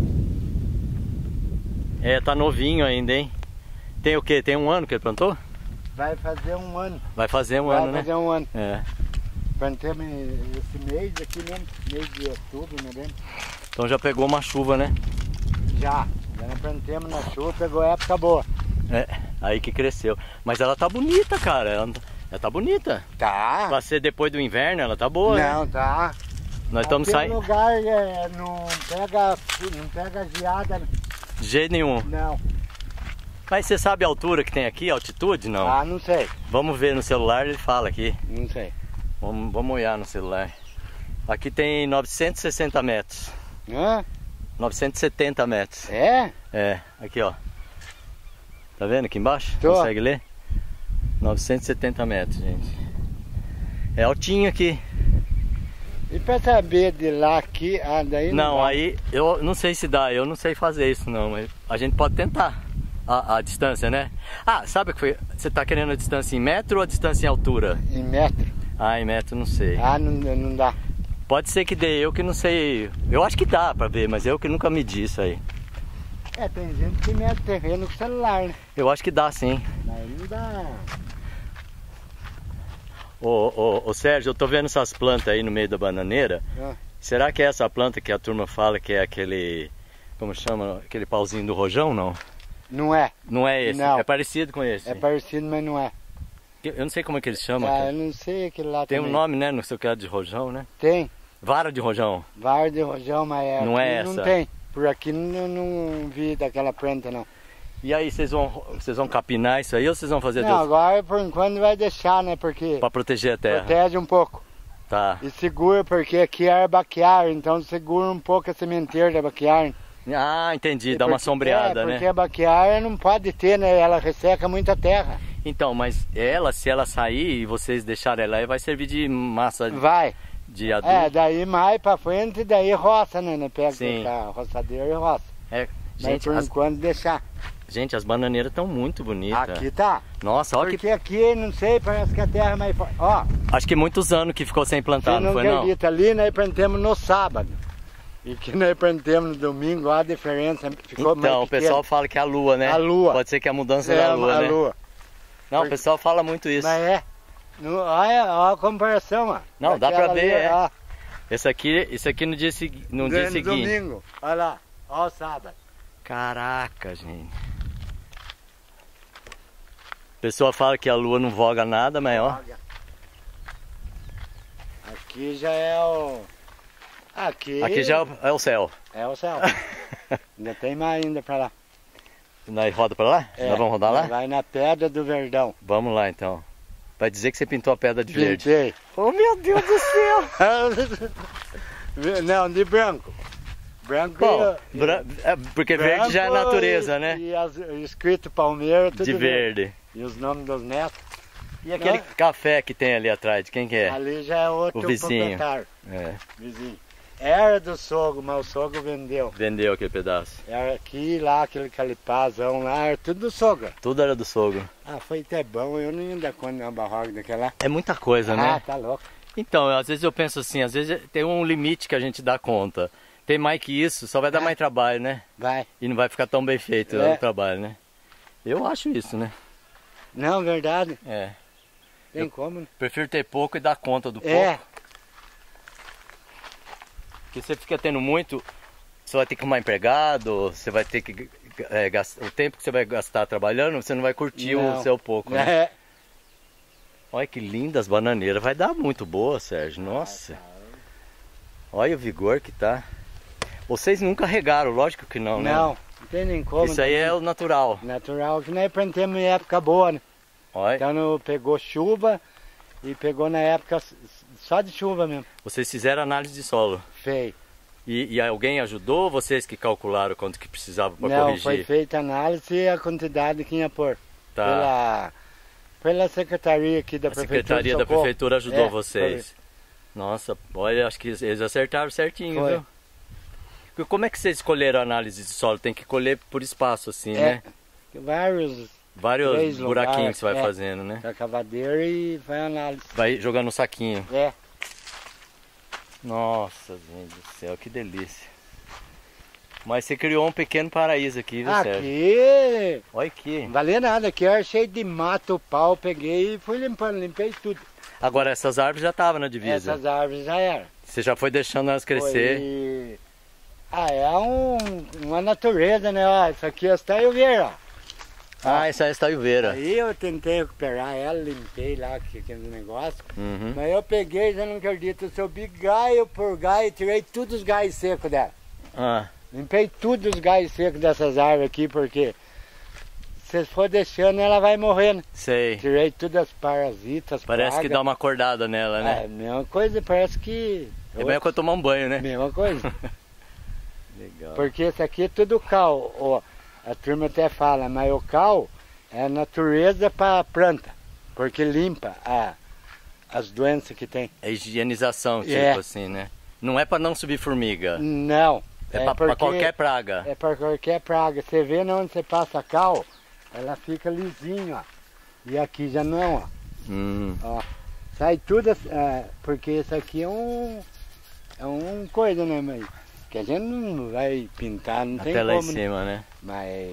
É, tá novinho ainda, hein? Tem o quê? Tem um ano que ele plantou? Vai fazer um ano. Vai fazer um vai ano, fazer né? um ano. É. Plantemos esse mês aqui mesmo, mês de outubro, novembro. Então já pegou uma chuva, né? Já. Já nós plantemos na chuva, pegou época boa. É, aí que cresceu. Mas ela tá bonita, cara. Ela, ela tá bonita. Tá. Pra ser depois do inverno, ela tá boa, né? Não, tá. Nós estamos Aquele saindo. lugar é, não pega, não pega geada, De jeito nenhum. não. Mas você sabe a altura que tem aqui, a altitude? Não. Ah, não sei. Vamos ver no celular, ele fala aqui. Não sei. Vamos, vamos olhar no celular. Aqui tem novecentos e sessenta metros. Hã? novecentos e setenta metros. É? É, aqui ó. Tá vendo aqui embaixo? Tô. Consegue ler? novecentos e setenta metros, gente. É altinho aqui. E pra saber de lá aqui, ah, daí não Não, dá. aí eu não sei se dá, eu não sei fazer isso não, mas a gente pode tentar a, a distância, né? Ah, sabe o que foi? Você tá querendo a distância em metro ou a distância em altura? Em metro. Ah, em metro não sei. Ah, não, não dá. Pode ser que dê, eu que não sei. Eu acho que dá pra ver, mas eu que nunca medi isso aí. É, tem gente que mede terreno com celular, né? Eu acho que dá sim. Mas não dá. Ô, ô, ô Sérgio, eu tô vendo essas plantas aí no meio da bananeira. Ah. Será que é essa planta que a turma fala que é aquele. Como chama? Aquele pauzinho do rojão, não? Não é. Não é esse? Não. É parecido com esse? É parecido, mas não é. Eu não sei como é que eles chamam. Ah, cara. eu não sei aquele lá Tem um também. nome, né? Não sei o que é de rojão, né? Tem. Vara de rojão. Var de rojão, mas é Não é aqui essa? Não tem. Por aqui não, não vi daquela planta, não. E aí, vocês vão, vocês vão capinar isso aí ou vocês vão fazer Não, Deus agora por enquanto vai deixar, né? Porque pra proteger a terra? protege um pouco. Tá. E segura, porque aqui é baquear, então segura um pouco a sementeira da baquear. Ah, entendi. E Dá uma porque- sombreada, é, né? porque a baquear não pode ter, né? Ela resseca muita terra. Então, mas ela, se ela sair e vocês deixarem ela aí, vai servir de massa Vai. de adubo. É, daí mais pra frente, daí roça, né? né? Pega Sim. com a roçadeira e roça. É, Mas gente, por as, enquanto deixar. gente, as bananeiras estão muito bonitas. Aqui tá. Nossa, olha que. Porque aqui, não sei, parece que a terra é mais forte. Ó, Acho que muitos anos que ficou sem plantar, você não não foi não? acredita, ali nós plantamos no sábado. E que nós plantamos no domingo, a diferença ficou mais Então, o pequena. pessoal fala que é a lua, né? A lua. Pode ser que a mudança É, da lua, a né? lua. Não, o pessoal fala muito isso. Mas é. No, olha, olha a comparação, ó. Não, dá pra Daquela ver, ali, é. ó, Esse aqui, esse aqui no dia, segui... no dia no seguinte. domingo. Olha lá, olha o sábado. Caraca, gente. A pessoa fala que a lua não voga nada, mas ó. Olha. Aqui já é o... Aqui, Aqui já é o- é o céu. é o céu. Ainda tem mais ainda pra lá. Nós roda pra lá? É, Nós vamos rodar lá? Vai na Pedra do Verdão. Vamos lá então. Vai dizer que você pintou a pedra de verde. Pintei. Oh, meu Deus do céu! Não, de branco. Branco Bom, e, bra- é, porque verde já é branco natureza, e, né? E as, escrito Palmeiras, tudo De verde. E os nomes dos netos. E aquele Não. café que tem ali atrás, de quem que é? Ali já é outro O vizinho. proprietário. É, Vizinho. Era do sogro, mas o sogro vendeu. vendeu aquele pedaço. Era aqui, lá, aquele calipazão lá, era tudo do sogro. Tudo era do sogro. Ah, foi até bom, eu não ia dar conta na barroca daquela. É muita coisa, Ah, né? tá louco. Então, às vezes eu penso assim, às vezes tem um limite que a gente dá conta. Tem mais que isso, só vai dar É. mais trabalho, né? Vai. E não vai ficar tão bem feito É. o trabalho, né? Eu acho isso, né? Não, verdade. É. Tem Eu- como, né? Prefiro ter pouco e dar conta do pouco. É, Porque você fica tendo muito, você vai ter que arrumar empregado, você vai ter que é, gastar, o tempo que você vai gastar trabalhando, você não vai curtir Não. o seu pouco, né? é. Olha que lindas bananeiras, vai dar muito boa, Sérgio, nossa. Olha o vigor que tá. Vocês nunca regaram, lógico que não, né? Não, não tem nem como. Isso aí é o natural. natural, que nós plantamos em época boa, né? Olha, Então não pegou chuva e pegou na época s- só de chuva mesmo. vocês fizeram análise de solo. Feio. E, e alguém ajudou? Vocês que calcularam quanto que precisava para Não, corrigir? foi feita a análise e a quantidade que ia pôr. Tá. Pela, pela secretaria aqui da A Prefeitura Secretaria de da Socorro. Prefeitura ajudou É, vocês. Nossa, olha, acho que eles acertaram certinho, Foi. viu? Porque como é que vocês escolheram a análise de solo? Tem que colher por espaço, assim, É, né? vários Vários três buraquinhos lugares, que você vai é. fazendo, né? com a cavadeira e vai a análise. Vai jogando no saquinho. É, Nossa, gente do céu, que delícia. Mas você criou um pequeno paraíso aqui, viu, Sérgio? aqui Olha aqui. não valia nada, aqui era cheio de mato, pau, peguei e fui limpando, limpei tudo. Agora essas árvores já estavam na divisa. Essas árvores já eram. Você já foi deixando elas crescer. Foi- Ah, é um, uma natureza, né? Ó, isso aqui é a Taioveira, ó. Ah, essa é a estaioveira. Aí eu tentei recuperar ela, limpei lá aquele negócio, Uhum. mas eu peguei, já não acredito, eu subi galho por galho, tirei todos os galhos secos dela. Ah, Limpei todos os galhos secos dessas árvores aqui, porque se for deixando ela vai morrendo. sei. Tirei todas as parasitas, Parece que pragas. dá uma acordada nela, É, né? mesma coisa, parece que... É melhor que eu tomar um banho, né? Mesma coisa. Legal. Porque isso aqui é tudo cal. Ó, a turma até fala, mas o cal é a natureza para a planta, porque limpa a, as doenças que tem. É higienização, tipo É. assim, né? Não é pra não subir formiga. Não. É, pra, pra porque- qualquer praga. É para qualquer praga. Você vê né, onde você passa a cal, ela fica lisinha, ó. E aqui já não, ó. Hum. Sai tudo, assim, é, porque isso aqui é um... É um coisa, né, mas... Que a gente não vai pintar, não tem Até lá em como, né? cima, né? Mas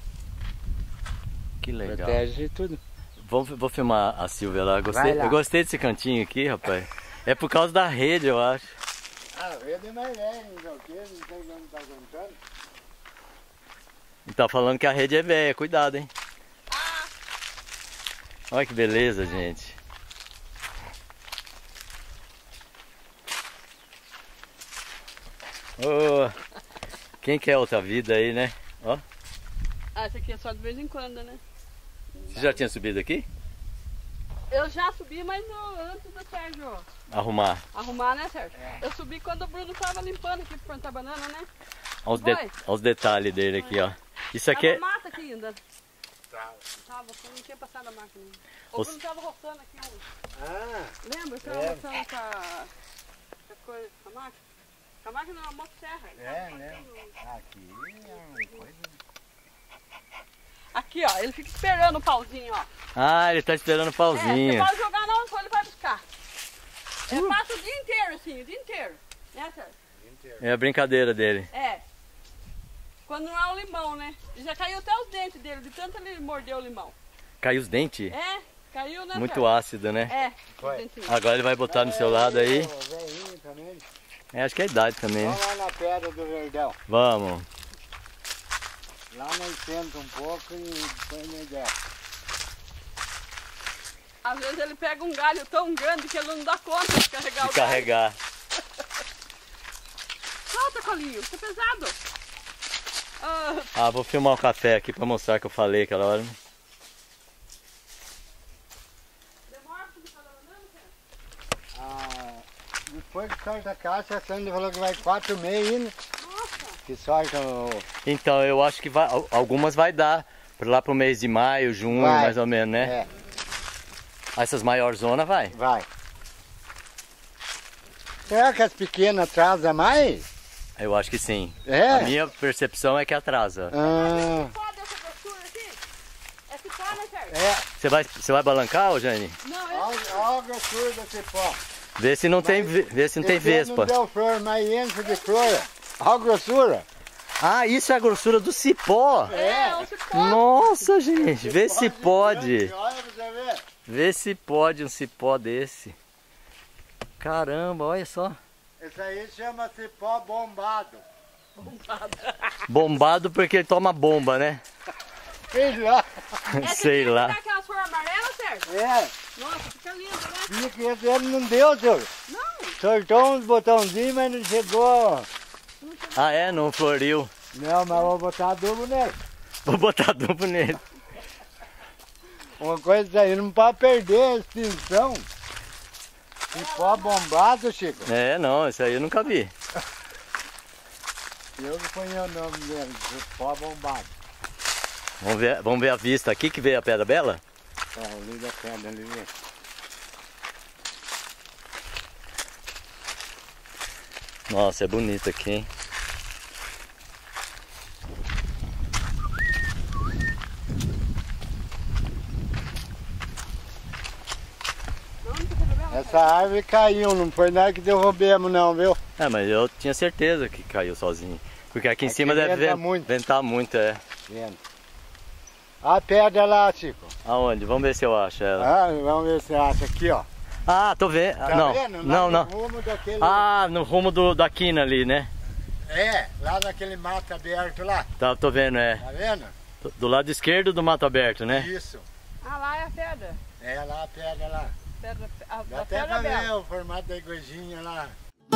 Que legal. protege tudo. Vou, vou filmar a Silvia lá. Gostei, Vai lá. eu gostei desse cantinho aqui, rapaz. É por causa da rede, eu acho. Ah, a rede é mais velha, não sei o quê, não sei onde tá contando. E tá falando que a rede é velha, cuidado, hein? Olha que beleza, gente. Ô, quem quer outra vida aí, né? Ó, Ah, esse aqui é só de vez em quando, né? você já tinha subido aqui? Eu já subi, mas no, antes do Sérgio Arrumar. arrumar, né, Sérgio? Eu subi quando o Bruno tava limpando aqui pra plantar banana, né? Olha os, de- Foi. olha os detalhes dele aqui, ó. Isso aqui Tava é... mata aqui ainda. Tava, você não tinha passado a máquina. O Os- Bruno tava roçando aqui. Um. Ah, Lembra? Você tava É. roçando com a, com a coisa, com a máquina? Com a máquina não, a motosserra. é, né? Aqui é uma coisa... Aqui, ó, ele fica esperando o pauzinho, ó. Ah, ele tá esperando o É, você pauzinho. pode jogar na onde ele vai buscar. É, passa o dia inteiro, assim, o dia inteiro. Né, Sérgio? É a brincadeira dele. É. Quando não é o limão, né? E já caiu até os dentes dele, de tanto ele mordeu o limão. Caiu os dentes? É, caiu, né, Muito Sérgio? ácido, né? É, Foi. os dentinhos. Agora ele vai botar no seu lado aí. O velhinho também. É, acho que é a idade também, né? Vamos lá na pedra do Verdão. Vamos. Lá nós sentamos um pouco e depois nós desce. Às vezes ele pega um galho tão grande que ele não dá conta de carregar De o galho. carregar. Solta, Colinho, tá pesado. Ah, Ah, vou filmar o café aqui pra mostrar que eu falei aquela hora. demora depois que sorta a caixa, a Sandra falou que vai quatro meses ainda. Nossa. Que sorta o... Então, eu acho que vai, algumas vai dar pra lá pro mês de maio, junho, Vai. mais ou menos, né? É, Essas maiores zonas vai. vai. Será que as pequenas atrasam mais? Eu acho que sim. É? A minha percepção é que atrasa. Ah, Cipó dessa grossura aqui? É cipó, né, Sérgio? é. Você vai, você vai balancar, ô Jane? Não, é. Olha olha a grossura do cipó. Vê se não tem, ve- vê se não tem Esse ano vespa. Não deu flor, mas enche de flor. Olha a grossura. Ah, isso é a grossura do cipó. É, é o cipó. Nossa, gente, vê se pode. Olha pra você ver. Vê se pode um cipó desse. Caramba, olha só. Esse aí chama cipó bombado. Bombado porque ele toma bomba, né? Sei lá. É Sei que lá. Dá aquelas flores amarelas, Sérgio? É, Nossa, fica lindo, né? vi que esse ano não deu, senhor. Não. Soltou uns botãozinhos, mas não chegou. Ah, é? Não floriu. Não, mas vou botar adubo nele. Vou botar adubo nele. Uma coisa aí, não pode perder a extinção. Cipó bombado, Chico. É, não, isso aí eu nunca vi. Eu que ponho o nome dele, cipó bombado. Vamos ver, vamos ver a vista aqui que veio a Pedra Bela? É, ali da pedra, ali mesmo. Nossa, é bonito aqui, hein? Essa árvore caiu, não foi nada que derrubemos não, viu? É, mas eu tinha certeza que caiu sozinho. Porque aqui em Aqui cima deve venta ven- muito. ventar muito, é. Vendo. A pedra lá, Chico. Aonde? Vamos ver se eu acho ela. Ah, vamos ver se acha aqui, ó. Ah, tô vendo. Tá não, vendo? Lá não, no não. rumo daquele... Ah, no rumo do, da quina ali, né? É, lá naquele mato aberto lá. Tá, tô vendo, é. Tá vendo? Do lado esquerdo do mato aberto, né? Isso. Ah, lá é a pedra. É lá a pedra lá. Pedra, a, Dá a até pedra pra ver bela. o formato da igrejinha lá.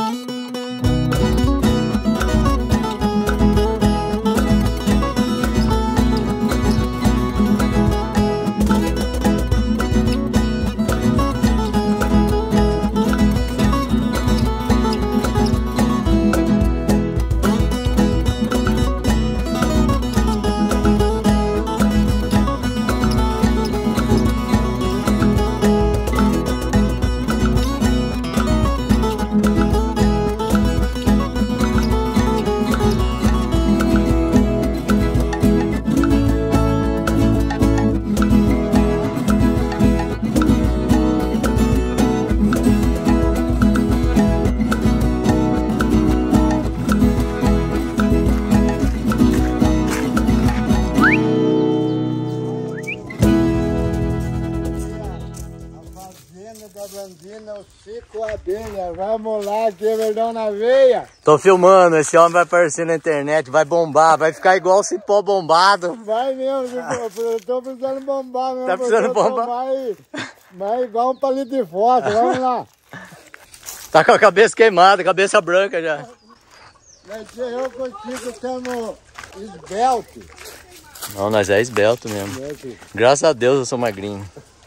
Da Blandina, o Chico Abelha, vamos lá, que é verdão na veia. Tô filmando, esse homem vai aparecer na internet, vai bombar, vai ficar igual o cipó bombado. Vai mesmo, Chico, eu tô precisando bombar mesmo. Tá precisando porque eu tô bombar? Mais, mais igual um palito de foto, vamos lá. Tá com a cabeça queimada, cabeça branca já. Vai ser eu com o Chico, estamos esbelte. Não, nós é esbelto mesmo. Né, Chico? Graças a Deus eu sou magrinho.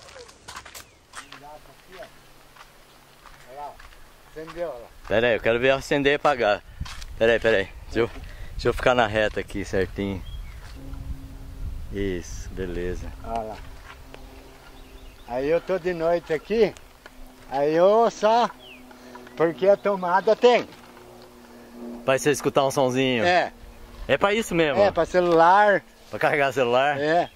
Entendeu? Olha lá. Pera aí, eu quero ver acender e apagar. Pera aí, pera aí. Deixa eu, deixa eu ficar na reta aqui certinho. Isso, beleza. Olha lá. Aí eu tô de noite aqui, aí eu só, porque a tomada tem. Vai você escutar um sonzinho. É, É pra isso mesmo. é, pra celular, Pra carregar celular. é.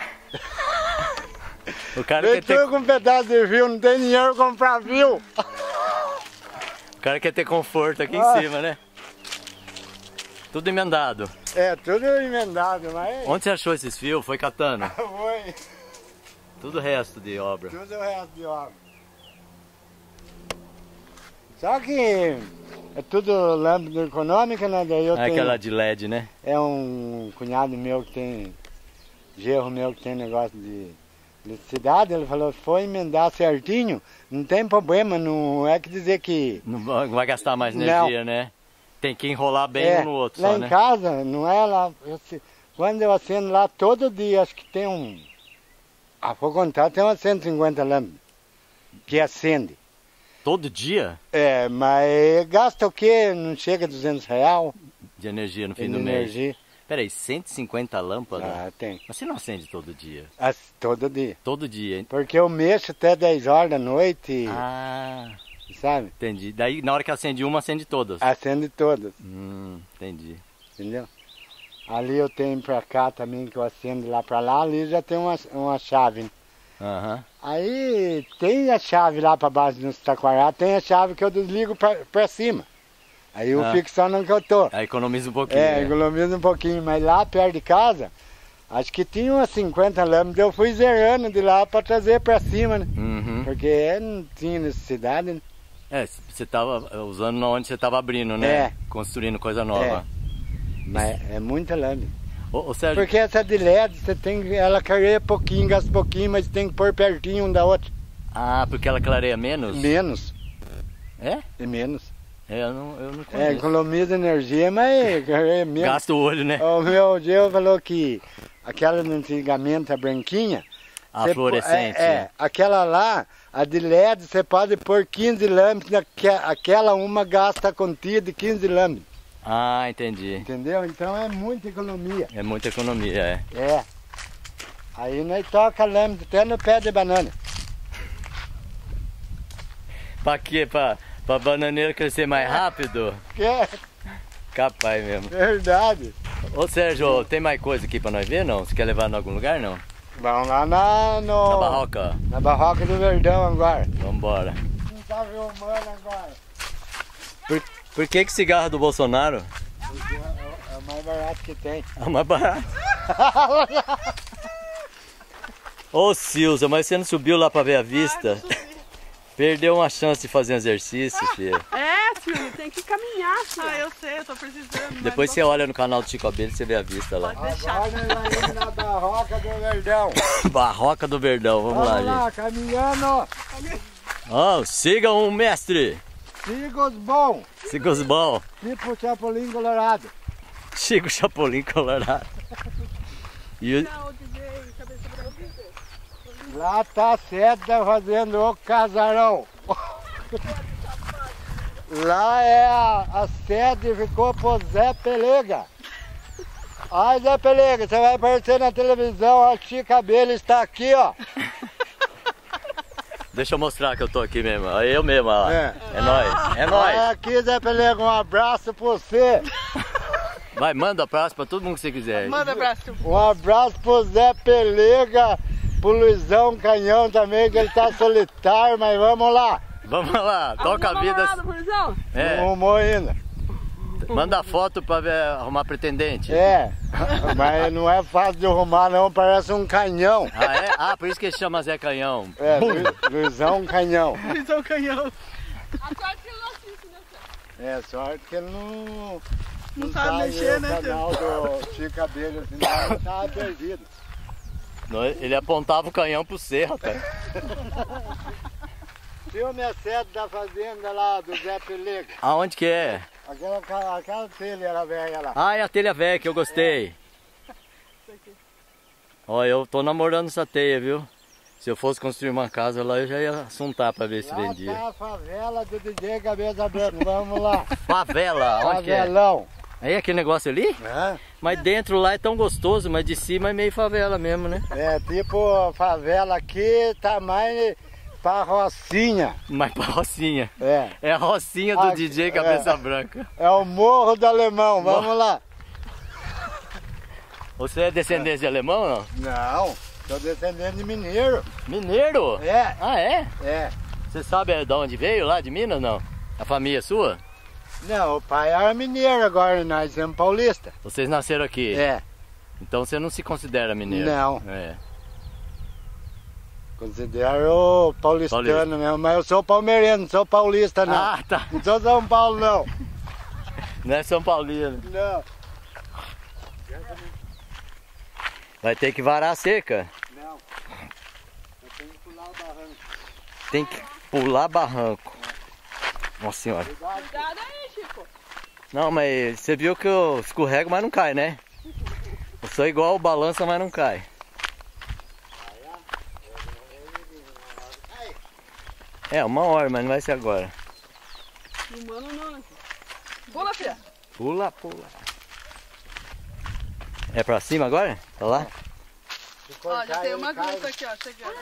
O cara Eu quer ter, tô com um pedaço de fio, não tem dinheiro pra comprar fio. o cara quer ter conforto aqui Ah. em cima, né? Tudo emendado. É, tudo emendado, mas Onde você achou esses fios? Foi catando? foi Tudo o resto de obra. tudo o resto de obra. Só que é tudo lâmpada econômica, né? Daí eu É tenho, aquela de L E D, né? é um cunhado meu que tem, gerro meu que tem negócio de eletricidade, ele falou, foi emendar certinho, não tem problema, não é que dizer que... Não vai vai gastar mais Não. energia, né? Tem que enrolar bem É, um no outro lá só, em né? casa, não é lá, eu se- quando eu acendo lá, todo dia, acho que tem um, ah, vou contar, tem umas cento e cinquenta lâmpadas que acende. Todo dia? É, mas gasta o quê? Não chega a duzentos reais De energia no fim de do mês. energia. Peraí, cento e cinquenta lâmpadas? Ah, tem. Mas você não acende todo dia? As- Todo dia. Todo dia, hein? Porque eu mexo até dez horas da noite, Ah, sabe? entendi. Daí na hora que acende uma, acende todas. Acende todas, Hum, entendi. entendeu? Ali eu tenho pra cá também, que eu acendo lá pra lá, ali já tem uma, uma chave. Né? Aham. Aí tem a chave lá pra baixo no taquará, tem a chave que eu desligo pra, pra cima. Aí eu Ah. fico só no que eu tô. Aí economiza um pouquinho. É, né? economiza um pouquinho, mas lá perto de casa, acho que tinha umas cinquenta lâmpadas, eu fui zerando de lá pra trazer pra cima, né? Uhum. Porque não tinha necessidade, né? É, você tava usando onde você tava abrindo, né? É. Construindo coisa nova. Mas é muita lâmpada. Ô, ô Sérgio, Porque essa de L E D, você tem que, ela clareia pouquinho, gasta pouquinho, mas tem que pôr pertinho um da outra. ah, porque ela clareia menos? Menos, É? é menos. É, eu não, eu não É, conheço. economiza energia, mas clareia menos. Gasta o olho, né? O meu Deus falou que aquela antigamente, a branquinha, A você fluorescente. pô- É, é, aquela lá, a de L E D, você pode pôr quinze lâmpadas, aque- aquela uma gasta a quantia de quinze lâmpadas, Ah, entendi. entendeu? Então é muita economia. É muita economia, é. É. Aí nós toca a lâmpada até no pé de banana. Pra quê? Pra, pra bananeira crescer mais rápido? Que é Capaz mesmo. verdade. Ô Sérgio, tem mais coisa aqui pra nós ver, não? Você quer levar em algum lugar, não? Vamos lá na, no, Na barroca? na barroca do Verdão agora. Vambora. Não tá filmando agora. Por, por que que cigarro do Bolsonaro Porque é, é- é o mais barato que tem. é o mais barato? Ô Silza, mas você não subiu lá pra ver a vista? Perdeu uma chance de fazer um exercício, filho. É, Silvio, tem que caminhar, filho. Ah, eu sei, eu tô precisando. mas Depois não- você olha no canal do Chico Abelha e você vê a vista lá. Pode deixar. Agora nós vamos indo na barroca do Verdão. Barroca do Verdão, vamos, lá, Vamos lá, caminhando. gente. Ó, siga o mestre. Siga os bons, Siga os bons. tipo o Chapolin Colorado. Chico Chapolin Colorado. E o- Não, o D J Cabeça Branca. Lá tá a Seda fazendo o casarão. Lá é a, a sede ficou pro Zé Pelega. Ai, Zé Pelega, você vai aparecer na televisão, ó, Chico Abelha está aqui, ó. Deixa eu mostrar que eu tô aqui mesmo. É eu mesmo, ó. É. É nóis. É nóis. Aqui, Zé Pelega, um abraço pra você. Vai, manda a próxima pra todo mundo que você quiser. Manda abraço. Um abraço pro Zé Pelega, pro Luizão Canhão também, que ele tá solitário, mas vamos lá. Vamos lá, toca a Arruma vida. namorada, Luizão? É, Não arrumou ainda. manda foto pra ver, arrumar pretendente. É, mas não é fácil de arrumar não, parece um canhão. Ah, é? Ah, por isso que ele chama Zé Canhão. É, Bum. Lu- Luizão Canhão. Visão canhão. A sorte que ele não assiste, né, Sérgio? É, sorte que ele não... Não sabe sabe mexer, o né, canal do Chico Abelha, senão ele tava perdido. Não, ele apontava o canhão pro cerro, rapaz. Filme a sede da fazenda lá, do Zé Pelega. Aonde que é? Aquela, ca- aquela telha era velha lá. Ah, é a telha velha que eu gostei. Ó, eu tô namorando essa teia, viu? Se eu fosse construir uma casa lá, eu já ia assuntar pra ver se Lá vendia. tá a favela do D J Cabeça Branca, vamos lá. Favela, onde que é? Favelão. Aí aquele negócio ali? Hã? Mas dentro lá é tão gostoso, mas de cima é meio favela mesmo, né? É, tipo, favela aqui tá mais pra Rocinha. Mas pra Rocinha. É, É a Rocinha do Ah, D J é. Cabeça Branca. é o Morro do Alemão, vamos lá. Você é descendente de alemão ou não? Não, tô descendendo de mineiro. Mineiro? É, Ah, é? é. Você sabe de onde veio lá, de Minas, não? A família sua? Não, o pai era mineiro, agora nós somos paulista. Vocês nasceram aqui? É, Então você não se considera mineiro? Não. É. considero paulistano Paulista. mesmo, mas eu sou palmeirense, não sou paulista não. Ah, tá. Não sou São Paulo não. Não é São Paulino. Não, Vai ter que varar a cerca. não. Eu tenho que pular o barranco. Tem que pular barranco. Nossa senhora. Cuidado aí, Chico. Não, mas você viu que eu escorrego, mas não cai, né? Eu sou igual o balança, mas não cai. É, uma hora, mas não vai ser agora. Humano não. Pula, filha. Pula, pula. É pra cima agora? Tá lá? Ó, já tem uma gruta aqui, ó, chegando.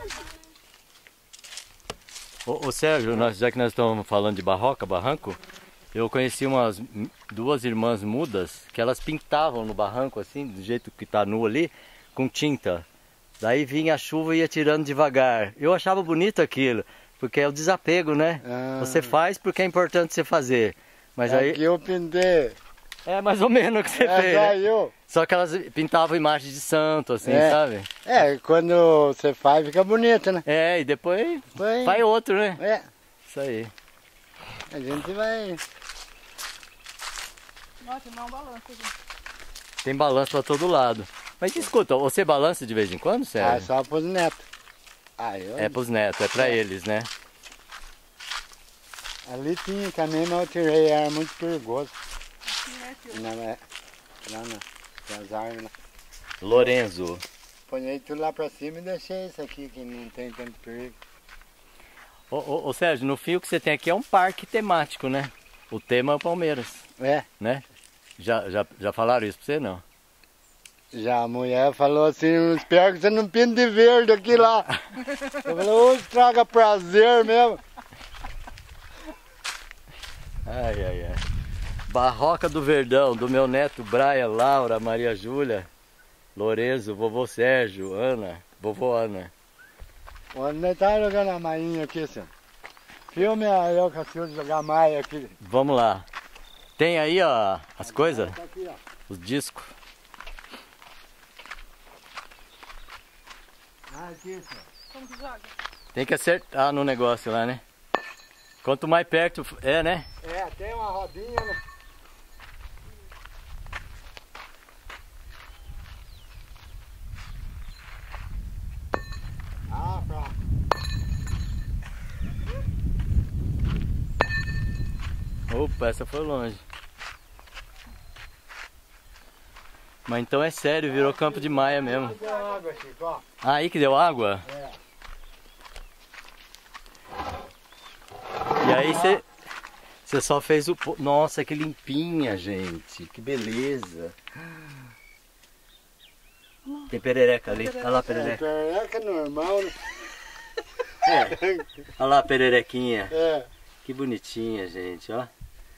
Ô, ô Sérgio, nós, já que nós estamos falando de barroca, barranco, eu conheci umas duas irmãs mudas que elas pintavam no barranco assim, do jeito que tá nu ali, com tinta. Daí vinha a chuva e ia tirando devagar. Eu achava bonito aquilo, porque é o desapego, né? Ah. Você faz porque é importante você fazer. Mas Aqui aí eu pintei. é mais ou menos o que você É, fez, já né? eu. Só que elas pintavam imagens de santo, assim, É. sabe? É, quando você faz fica bonito, né? É, e depois Foi. faz outro, né? É, Isso aí. a gente vai. Nossa, tem um balanço aqui. Tem balanço pra todo lado. Mas escuta, você balança de vez em quando, Ah, Sérgio? só pros netos. Ah, eu. É pros netos, é pra É. eles, né? Ali tinha também, mas eu tirei, era muito perigoso. Aqui, né, tio? Não, é. Lá na. Nas árvores lá. Lorenzo. Ponhei tudo lá pra cima e deixei isso aqui, que não tem tanto perigo. Ô, ô, ô Sérgio, no fim o que você tem aqui é um parque temático, né? O tema é o Palmeiras, É, né? Já, já, já falaram isso pra você, não? já a mulher falou assim, eu espero que você não pinte de verde aqui lá. Eu falei, hoje traga prazer mesmo. Ai, ai, ai. Barroca do Verdão, do meu neto Braia, Laura, Maria Júlia, Lorenzo, vovô Sérgio, Ana, vovô Ana. Onde nós tá jogando a mainha aqui, senhor? Filme a eu que eu jogar maia aqui. Vamos lá. Tem aí, ó, as coisas? Tá aqui, ó. Os discos. Ah, aqui, senhor. Como que joga? Tem que acertar no negócio lá, né? Quanto mais perto é, né? É, tem uma rodinha, né? Ah, pra... Opa, essa foi longe. Mas então é sério, virou campo de maia mesmo. Deu água, Chico, ó. Ah, aí que deu água? É. E aí você você só fez o... po- Nossa, que limpinha, gente. Que beleza. Tem perereca ali. Olha lá a É, perereca. perereca normal, né? É. Olha lá a pererequinha. É. Que bonitinha, gente, ó.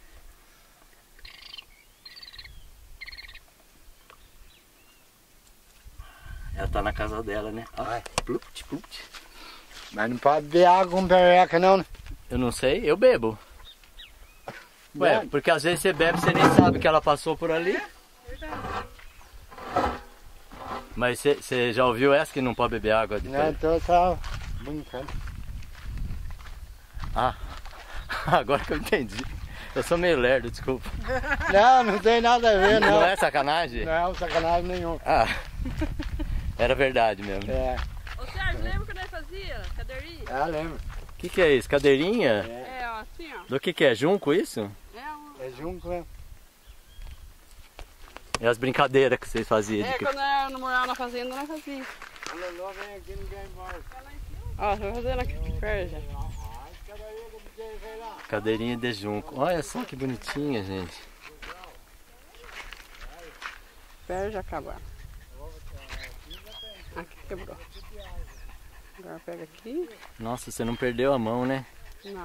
Ela tá na casa dela, né? Ai, plupt, plupt. Mas não pode beber água com perereca, não, né? Eu não sei, eu bebo. Ué, Bebe. porque às vezes você bebe e você nem sabe que ela passou por ali. Verdade. Mas você- você já ouviu essa que não pode beber água de Não, pé? então só brincando. Ah, agora que eu entendi. Eu sou meio lerdo, desculpa. Não, não tem nada a ver, não. Não é sacanagem? Não, sacanagem nenhum. Ah, era verdade mesmo. É, Ô Sérgio, lembra quando nós fazia cadeirinha? ah, lembro. O que, que é isso? Cadeirinha? É, ó, assim, ó. Do que, que é? Junco isso? É, um... É junto, né? É as brincadeiras que vocês faziam. de é que- quando eu não morava na fazenda, nós fazia. A Lelô vem aqui, ninguém embora. Ó, tô fazendo aqui perto já. Ai, cada aí que eu pedi, vai lá. Cadeirinha de junco. Olha só que bonitinha, gente. Perto já acabaram. Aqui quebrou. Agora pega aqui. Nossa, você não perdeu a mão, né? Não.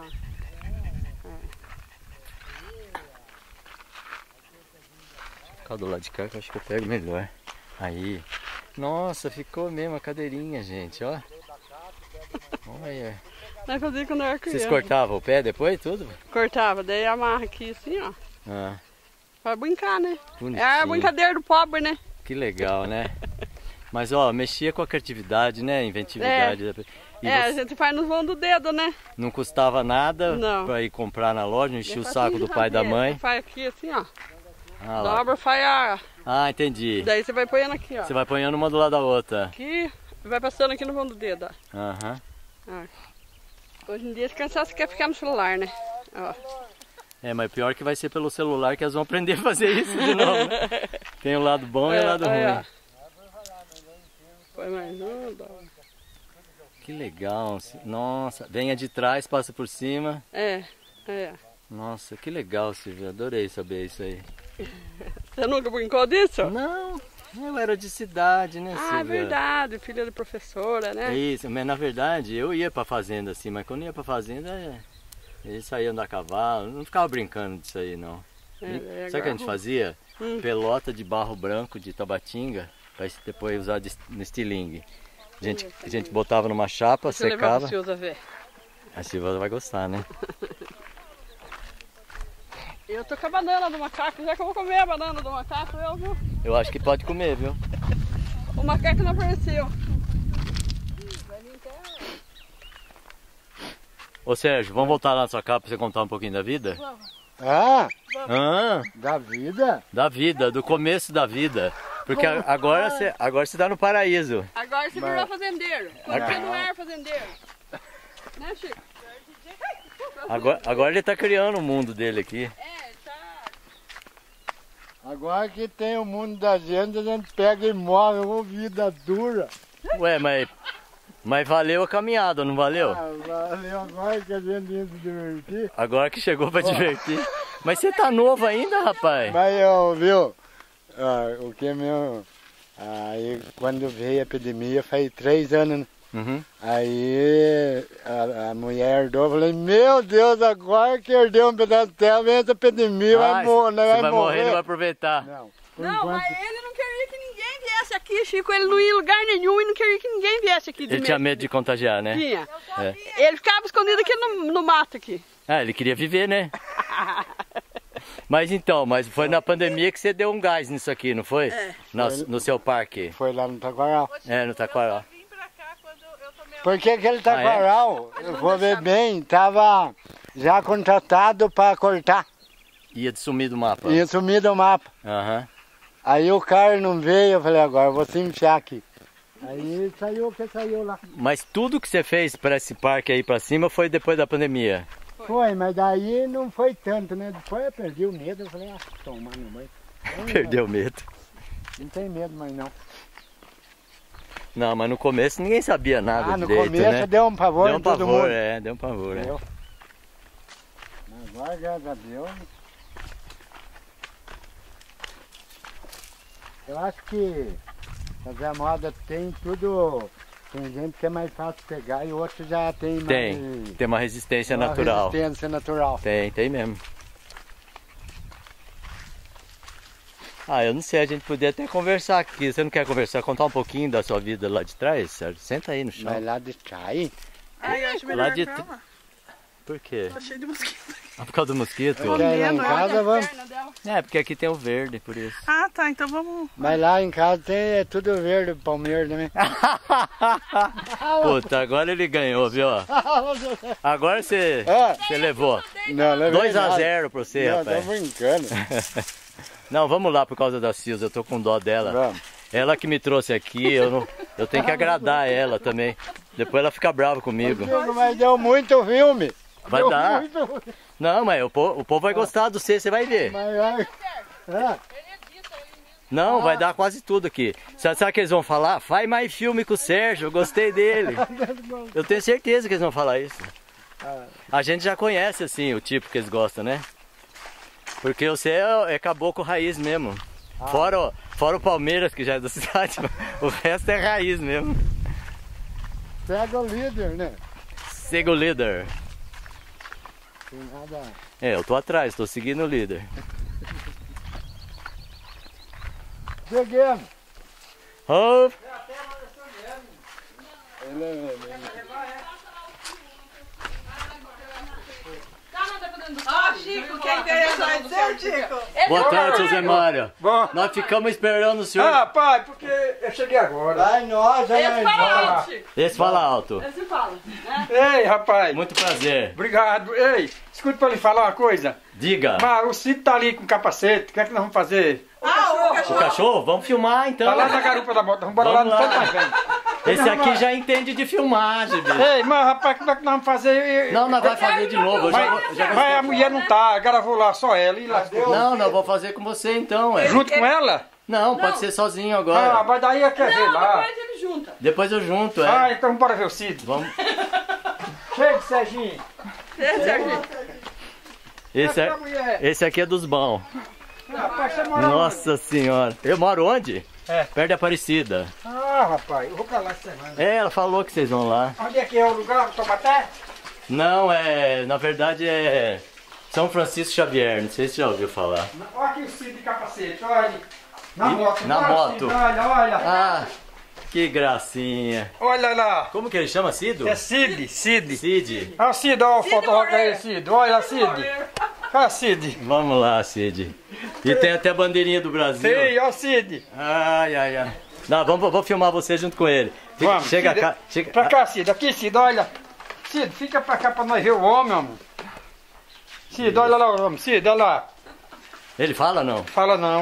Ficar do lado de cá que eu acho que eu pego melhor. Aí. Nossa, ficou mesmo a cadeirinha, gente, ó. Olha. Nós fazia quando eu era criança. Vocês cortavam o pé depois, tudo? Cortava, daí amarra aqui assim, ó. Ah, Pra brincar, né? bonitinho. É a brincadeira do pobre, né? Que legal, né? Mas ó, mexia com a criatividade, né? Inventividade. E é, a você gente faz nos vão do dedo, né? não custava nada Não. pra ir comprar na loja, não enchia o É saco facinho do de pai e da fazer. mãe. Você faz aqui assim, ó. Ah, lá. Dobra, faz a... Ah, entendi. Daí você vai ponhando aqui, ó. Você vai ponhando uma do lado da outra. Aqui, e vai passando aqui no vão do dedo, ó. Aham. Hoje em dia, se cansar, você quer ficar no celular, né? Ó. É, mas pior que vai ser pelo celular que elas vão aprender a fazer isso de novo. Tem o lado bom e o lado aí, ruim. ó. Põe mais um, dobra. que legal. Nossa, venha de trás, passa por cima. É, é. Nossa, que legal, Silvia. Adorei saber isso aí. Você nunca brincou disso? Não, eu era de cidade, né, Silvia? Ah, é verdade, filha da professora, né? É isso, mas na verdade eu ia pra fazenda assim, mas quando ia pra fazenda, é, eles saíam andar a cavalo, não ficava brincando disso aí não. É, Brin- é Sabe o que a gente agarro. fazia? Hum. Pelota de barro branco de Tabatinga, pra depois usar de- no estilingue. A gente, a gente botava numa chapa, Deixa eu levar secava. pra Silvia ver. A Silvia vai gostar, né? Eu tô com a banana do macaco, já que eu vou comer a banana do macaco, eu viu? Eu acho que pode comer, viu? O macaco não apareceu. Ô Sérgio, vamos voltar lá na sua casa pra você contar um pouquinho da vida? Ah, Ah, da vida? da vida, do começo da vida. Porque a- agora você agora você tá no paraíso. Agora você virou fazendeiro. Quando você não era fazendeiro. Né, Chico? Agora, agora ele tá criando o mundo dele aqui. É, tá. Agora que tem o mundo da gente, a gente pega e morre, uma vida dura. Ué, mas, mas valeu a caminhada, não valeu? Ah, valeu agora que a gente ia se divertir. Agora que chegou pra divertir. Mas você tá novo ainda, rapaz? Mas eu, viu, ah, o que meu... Aí quando veio a epidemia, faz três anos, né? Uhum. Aí a, a mulher herdou, eu falei, meu Deus, agora que herdeu um pedaço de terra, vem essa epidemia, Ah, vai, mor você vai, vai morrer. morrer e não vai aproveitar. Não, por Não, enquanto, mas ele não queria que ninguém viesse aqui, Chico. Ele não ia em lugar nenhum e não queria que ninguém viesse aqui. de Ele tinha medo de contagiar, né? Tinha. É. Ele ficava escondido aqui no, no mato aqui. Ah, ele queria viver, né? Mas então, mas foi na pandemia que você deu um gás nisso aqui, não foi? É. No, no seu parque. foi lá no Taquaral. É, no Taquaral. Eu só vim pra cá quando eu tomei a Porque aquele Ah, é? Taquaral, eu vou ver bem, estava já contratado para cortar. Ia de sumir do mapa. Ia sumir do mapa. Aham. Aí o cara não veio, eu falei, agora eu vou se enfiar aqui. Aí saiu o que saiu lá. Mas tudo que você fez para esse parque aí pra cima foi depois da pandemia. Foi, mas daí não foi tanto, né? Depois eu perdi o medo, eu falei, ah, tomar no banho. Perdeu medo. Não tem medo mais não. Não, mas no começo ninguém sabia nada Ah, no direito, começo né? deu um pavor Deu um em todo pavor, mundo. é, deu um pavor, é. Deu. Agora, graças a Deus, eu acho que a moda tem tudo. Tem gente que é mais fácil pegar e outros já tem mais. Tem, tem uma resistência uma natural. resistência natural. Tem, tem mesmo. Ah, eu não sei, a gente podia até conversar aqui. Você não quer conversar, contar um pouquinho da sua vida lá de trás, Sérgio? Senta aí no chão. Mas lá de trás. Ai, eu acho Lá melhor de- a cama. Por quê? Tá cheio de mosquito. Ah, por causa do mosquito? Quer ir lá em Comendo, casa, vamos. É, porque aqui tem o verde, por isso. Ah, tá. Então vamos. Mas lá em casa tem é tudo verde, Palmeiras também. Puta, agora ele ganhou, viu? Agora você, É. você levou. Não, levei dois a nada. zero pra você, Não, tô rapaz. brincando. Não, vamos lá por causa da Silvia, eu tô com dó dela. Vamos. Ela que me trouxe aqui, eu, não, eu tenho que agradar ela também. Depois ela fica brava comigo. Mas deu muito filme. Vai Deu dar. muito- Não, mas o povo, o povo vai gostar do você, você vai ver. Mas, ai, é. Não, vai dar quase tudo aqui. Sabe, sabe o que eles vão falar? Faz mais filme com o Sérgio, eu gostei dele. Eu tenho certeza que eles vão falar isso. A gente já conhece assim o tipo que eles gostam, né? Porque você é, é caboclo raiz mesmo. Fora, o- fora o Palmeiras, que já é da cidade, o resto é raiz mesmo. Pega o líder, né? Siga o líder. Tem nada. É, eu tô atrás, tô seguindo o líder. Cheguemos. Oh, Ele, ele, Ó, Chico, quem tem vai dizer, Chico? boa tarde, seu Zé Mário. Bom. Nós ficamos esperando o senhor. Ah, pai, porque eu cheguei agora. Vai nós, Esse vai fala nós. alto, Chico. Esse fala alto. Esse fala. Ei, rapaz. Muito prazer. Obrigado. Ei, escute pra lhe falar uma coisa. Diga. Mas o Cid tá ali com capacete. O que é que nós vamos fazer? Ah, o O cachorro. cachorro? Vamos filmar então. Tá lá na garupa da moto. Vamos embora lá Vamos no lá. tanto mais vem. Esse aqui já entende de filmagem, bicho. Ei, mas rapaz, como é que nós vamos fazer? Não, nós vamos fazer de novo. Eu já vou, Mas, já vou- mas a mulher não tá. Gravou lá só ela e lá. Não, não, vou fazer com você então, é. Junto com ela? Não, pode ser sozinho Ah, agora. mas daí quer ver lá. Mas ele junta. Depois eu junto, é. Ah, então bora ver o Cid. Vamos. Chega, Serginho. É, Serginho. Esse, é, mulher. esse aqui é dos bons. Rapaz, você mora Nossa senhora. Eu moro onde? É. Perto de Aparecida. onde? Ah, rapaz, eu vou pra lá essa semana. É, ela falou que vocês vão lá. Onde é que é o lugar? Tomaté? Não, é. Na verdade é. São Francisco Xavier, não sei se você já ouviu falar. Olha aqui o Cid de capacete, olha. Na E- moto. na olha, moto. Cid, olha, olha. Ah, que gracinha. Olha lá. Como que ele chama, Cido? É Cid, Cid. Cid. Olha o Cid, olha o Cid fotógrafo aí, Moreira. Cid. Olha, Cid. Olha, Cid. Vamos lá, Cid. E tem até a bandeirinha do Brasil. Sei, olha o Cid. Ai, ai, ai. Não, vamos, vou filmar você junto com ele. Fica- Vamos, chega Cid, cá. Chega... Pra cá, Cid. Aqui, Cid, olha. Cid, fica pra cá pra nós ver o homem, amor. Cid, olha lá o homem. Cid, olha lá. Ele fala não? Fala não.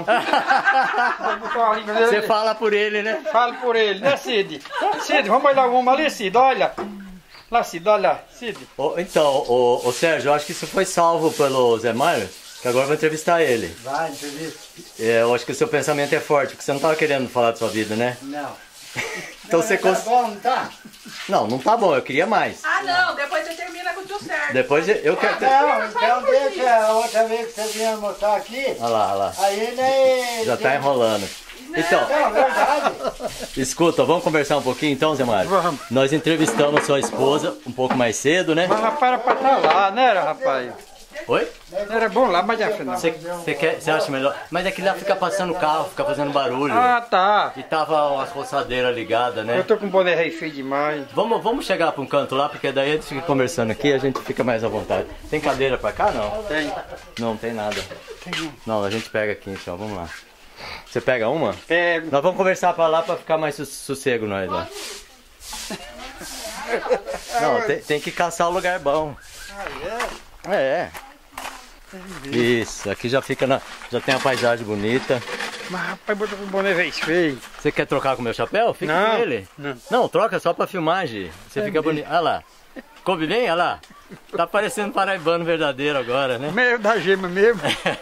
Vou botar a língua dele. Você fala por ele, né? Fala por ele, né, Cid? Cid, vamos olhar o homem ali, Cid, olha. Lá, Cid, olha. Cid. Ô, então, ô, ô Sérgio, eu acho que isso foi salvo pelo Zé Mário, que agora eu vou entrevistar ele. Vai, entrevista. É, eu acho que o seu pensamento é forte, porque você não estava querendo falar da sua vida, né? Não. Então Não, você tá cons... bom, não tá? Não, não tá bom, eu queria mais. Ah, não, depois você termina com o tio Sérgio. Depois eu quero... Não, então deixa a outra vez que você vier almoçar aqui. Olha lá, olha lá. Aí, né? Já tá enrolando. Então, Não, verdade. escuta, vamos conversar um pouquinho então, Zé Mário? Vamos. Nós entrevistamos sua esposa um pouco mais cedo, né? Mas rapaz, era pra estar lá, né, rapaz? Oi? Não era bom lá, mas já foi não. Você você quer, você acha melhor? Mas é que lá fica passando carro, fica fazendo barulho. Ah, tá. E tava as roçadeiras ligadas, né? Eu tô com o boné rei feio demais. Vamos, vamos chegar para um canto lá, porque daí a gente fica conversando aqui e a gente fica mais à vontade. Tem cadeira pra cá, não? Tem. Não, não tem nada. Não, a gente pega aqui então, vamos lá. Você pega uma? Pego. Nós vamos conversar pra lá pra ficar mais su- sossego nós lá. Não, tem, tem que caçar o lugar bom. É, é. Isso, aqui já fica na. Já tem a paisagem bonita. Mas rapaz, botou com o boné rei feio. Você quer trocar com o meu chapéu? Fica Não, com ele. não. Não, troca só pra filmagem. Você fica bonito. Olha lá. Coube bem? Olha lá. Tá parecendo paraibano verdadeiro agora, né? Meio da gema mesmo.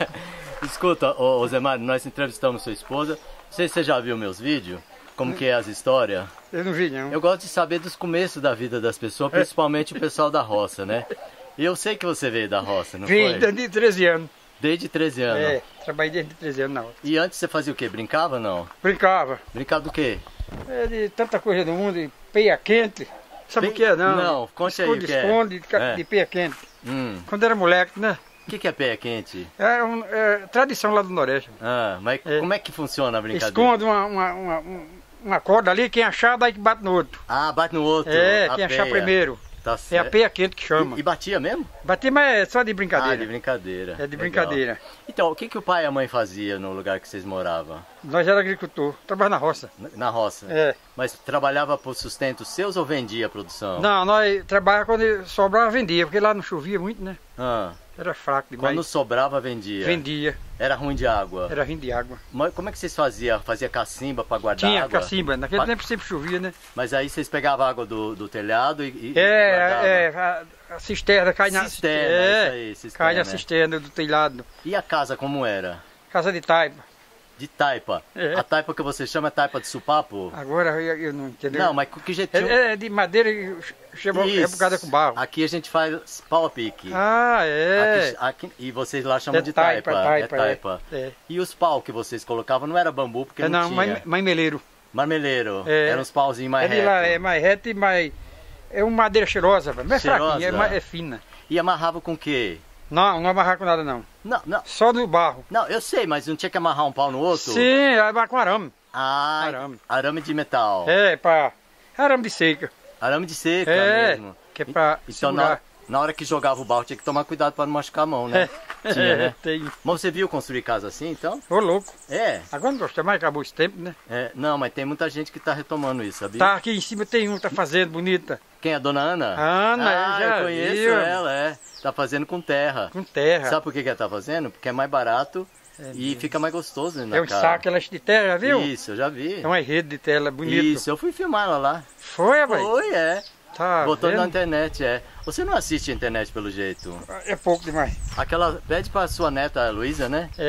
Escuta, ô, ô Zé Mário, nós entrevistamos sua esposa. Não sei se você já viu meus vídeos, como que é as histórias. Eu não vi não. Eu gosto de saber dos começos da vida das pessoas, principalmente o pessoal da roça, né? E eu sei que você veio da roça, não Vim foi? desde treze anos. Desde treze anos. É, trabalhei desde treze anos na roça. E antes você fazia o quê? Brincava ou não? Brincava. Brincava do quê? É de tanta coisa do mundo, de peia quente. Sabe o que é, não? Não, conte aí o Esconde, que é. esconde, de, ca- É. de peia quente. Hum. Quando era moleque, né? O que, que é pé quente? É, um, é tradição lá do Nordeste. Ah, mas É. como é que funciona a brincadeira? Esconde uma, uma, uma, um- uma corda ali, quem achar, daí que bate no outro. Ah, bate no outro. É, a quem achar peia. primeiro. Tá É a certo. peia quente que chama. E, e batia mesmo? Bater, mas é só de Ah, brincadeira. de brincadeira. É de Legal. brincadeira. Então, o que, que o pai e a mãe faziam no lugar que vocês moravam? Nós era agricultor, trabalhava na roça. Na- Na roça? É. Mas trabalhava por sustento seus ou vendia a produção? Não, nós trabalhávamos quando sobrava, vendia, porque lá não chovia muito, né? Ah, Era fraco demais. quando sobrava, vendia. Vendia, Era ruim de água. era ruim de água. Mas como é que vocês faziam? Fazia cacimba para guardar Tinha água? cacimba, naquele Pa- tempo sempre chovia, né? Mas aí vocês pegavam água do, do telhado e, e guardavam? É, é, a, a cisterna cai na Cisterna, é, isso aí, cisterna. cai na cisterna do telhado. E a casa como era? Casa de taipa. De taipa. É. A taipa que você chama é taipa de supapo? Agora eu, eu não entendo. Não, mas com que jeito? É, é de madeira e chama Isso. rebocada com barro. Aqui a gente faz pau a pique. Ah, é. Aqui, aqui- e vocês lá chamam É de taipa, taipa. taipa, é taipa. é. É. E os pau que vocês colocavam não era bambu porque É, não, não, tinha. mãe, mãe meleiro. Marmeleiro. É. Eram uns pauzinhos mais é de lá, é retos. mais reto e mais. É uma madeira cheirosa, velho. Não é Cheirosa? fraquinha, é, mais- é fina. E amarrava com o quê? Não, não amarrar com nada não. Não, não. Só no barro. Não, eu sei, mas não tinha que amarrar um pau no outro? Sim, amarrar com arame. Ah, Arame. arame de metal. É, pra. Arame de seca. Arame de seca É, mesmo. que é pra Então na, segurar. na hora que jogava o barro tinha que tomar cuidado para não machucar a mão, né? Tinha, né? Tem. Mas você viu construir casa assim, então? Ô, louco. É, Agora não gosta mais, acabou esse tempo, né? é. Não, mas tem muita gente que tá retomando isso, sabia? Tá, aqui em cima tem um, tá fazendo, bonita. Quem é a dona Ana? Ana, ah, eu já eu conheço vi, ela, é. Tá fazendo com terra. Com terra. Sabe por que que ela tá fazendo? Porque é mais barato e fica mais gostoso dentro É da um casa. saco, ela de terra, já viu? Isso, eu já vi. É uma rede de tela bonita. Isso, eu fui filmar ela lá. Foi, velho? Foi, é. Tá Botando na vendo? internet, é. Você não assiste a internet pelo jeito? É pouco demais. Aquela. Pede pra sua neta, a Luísa, né? É.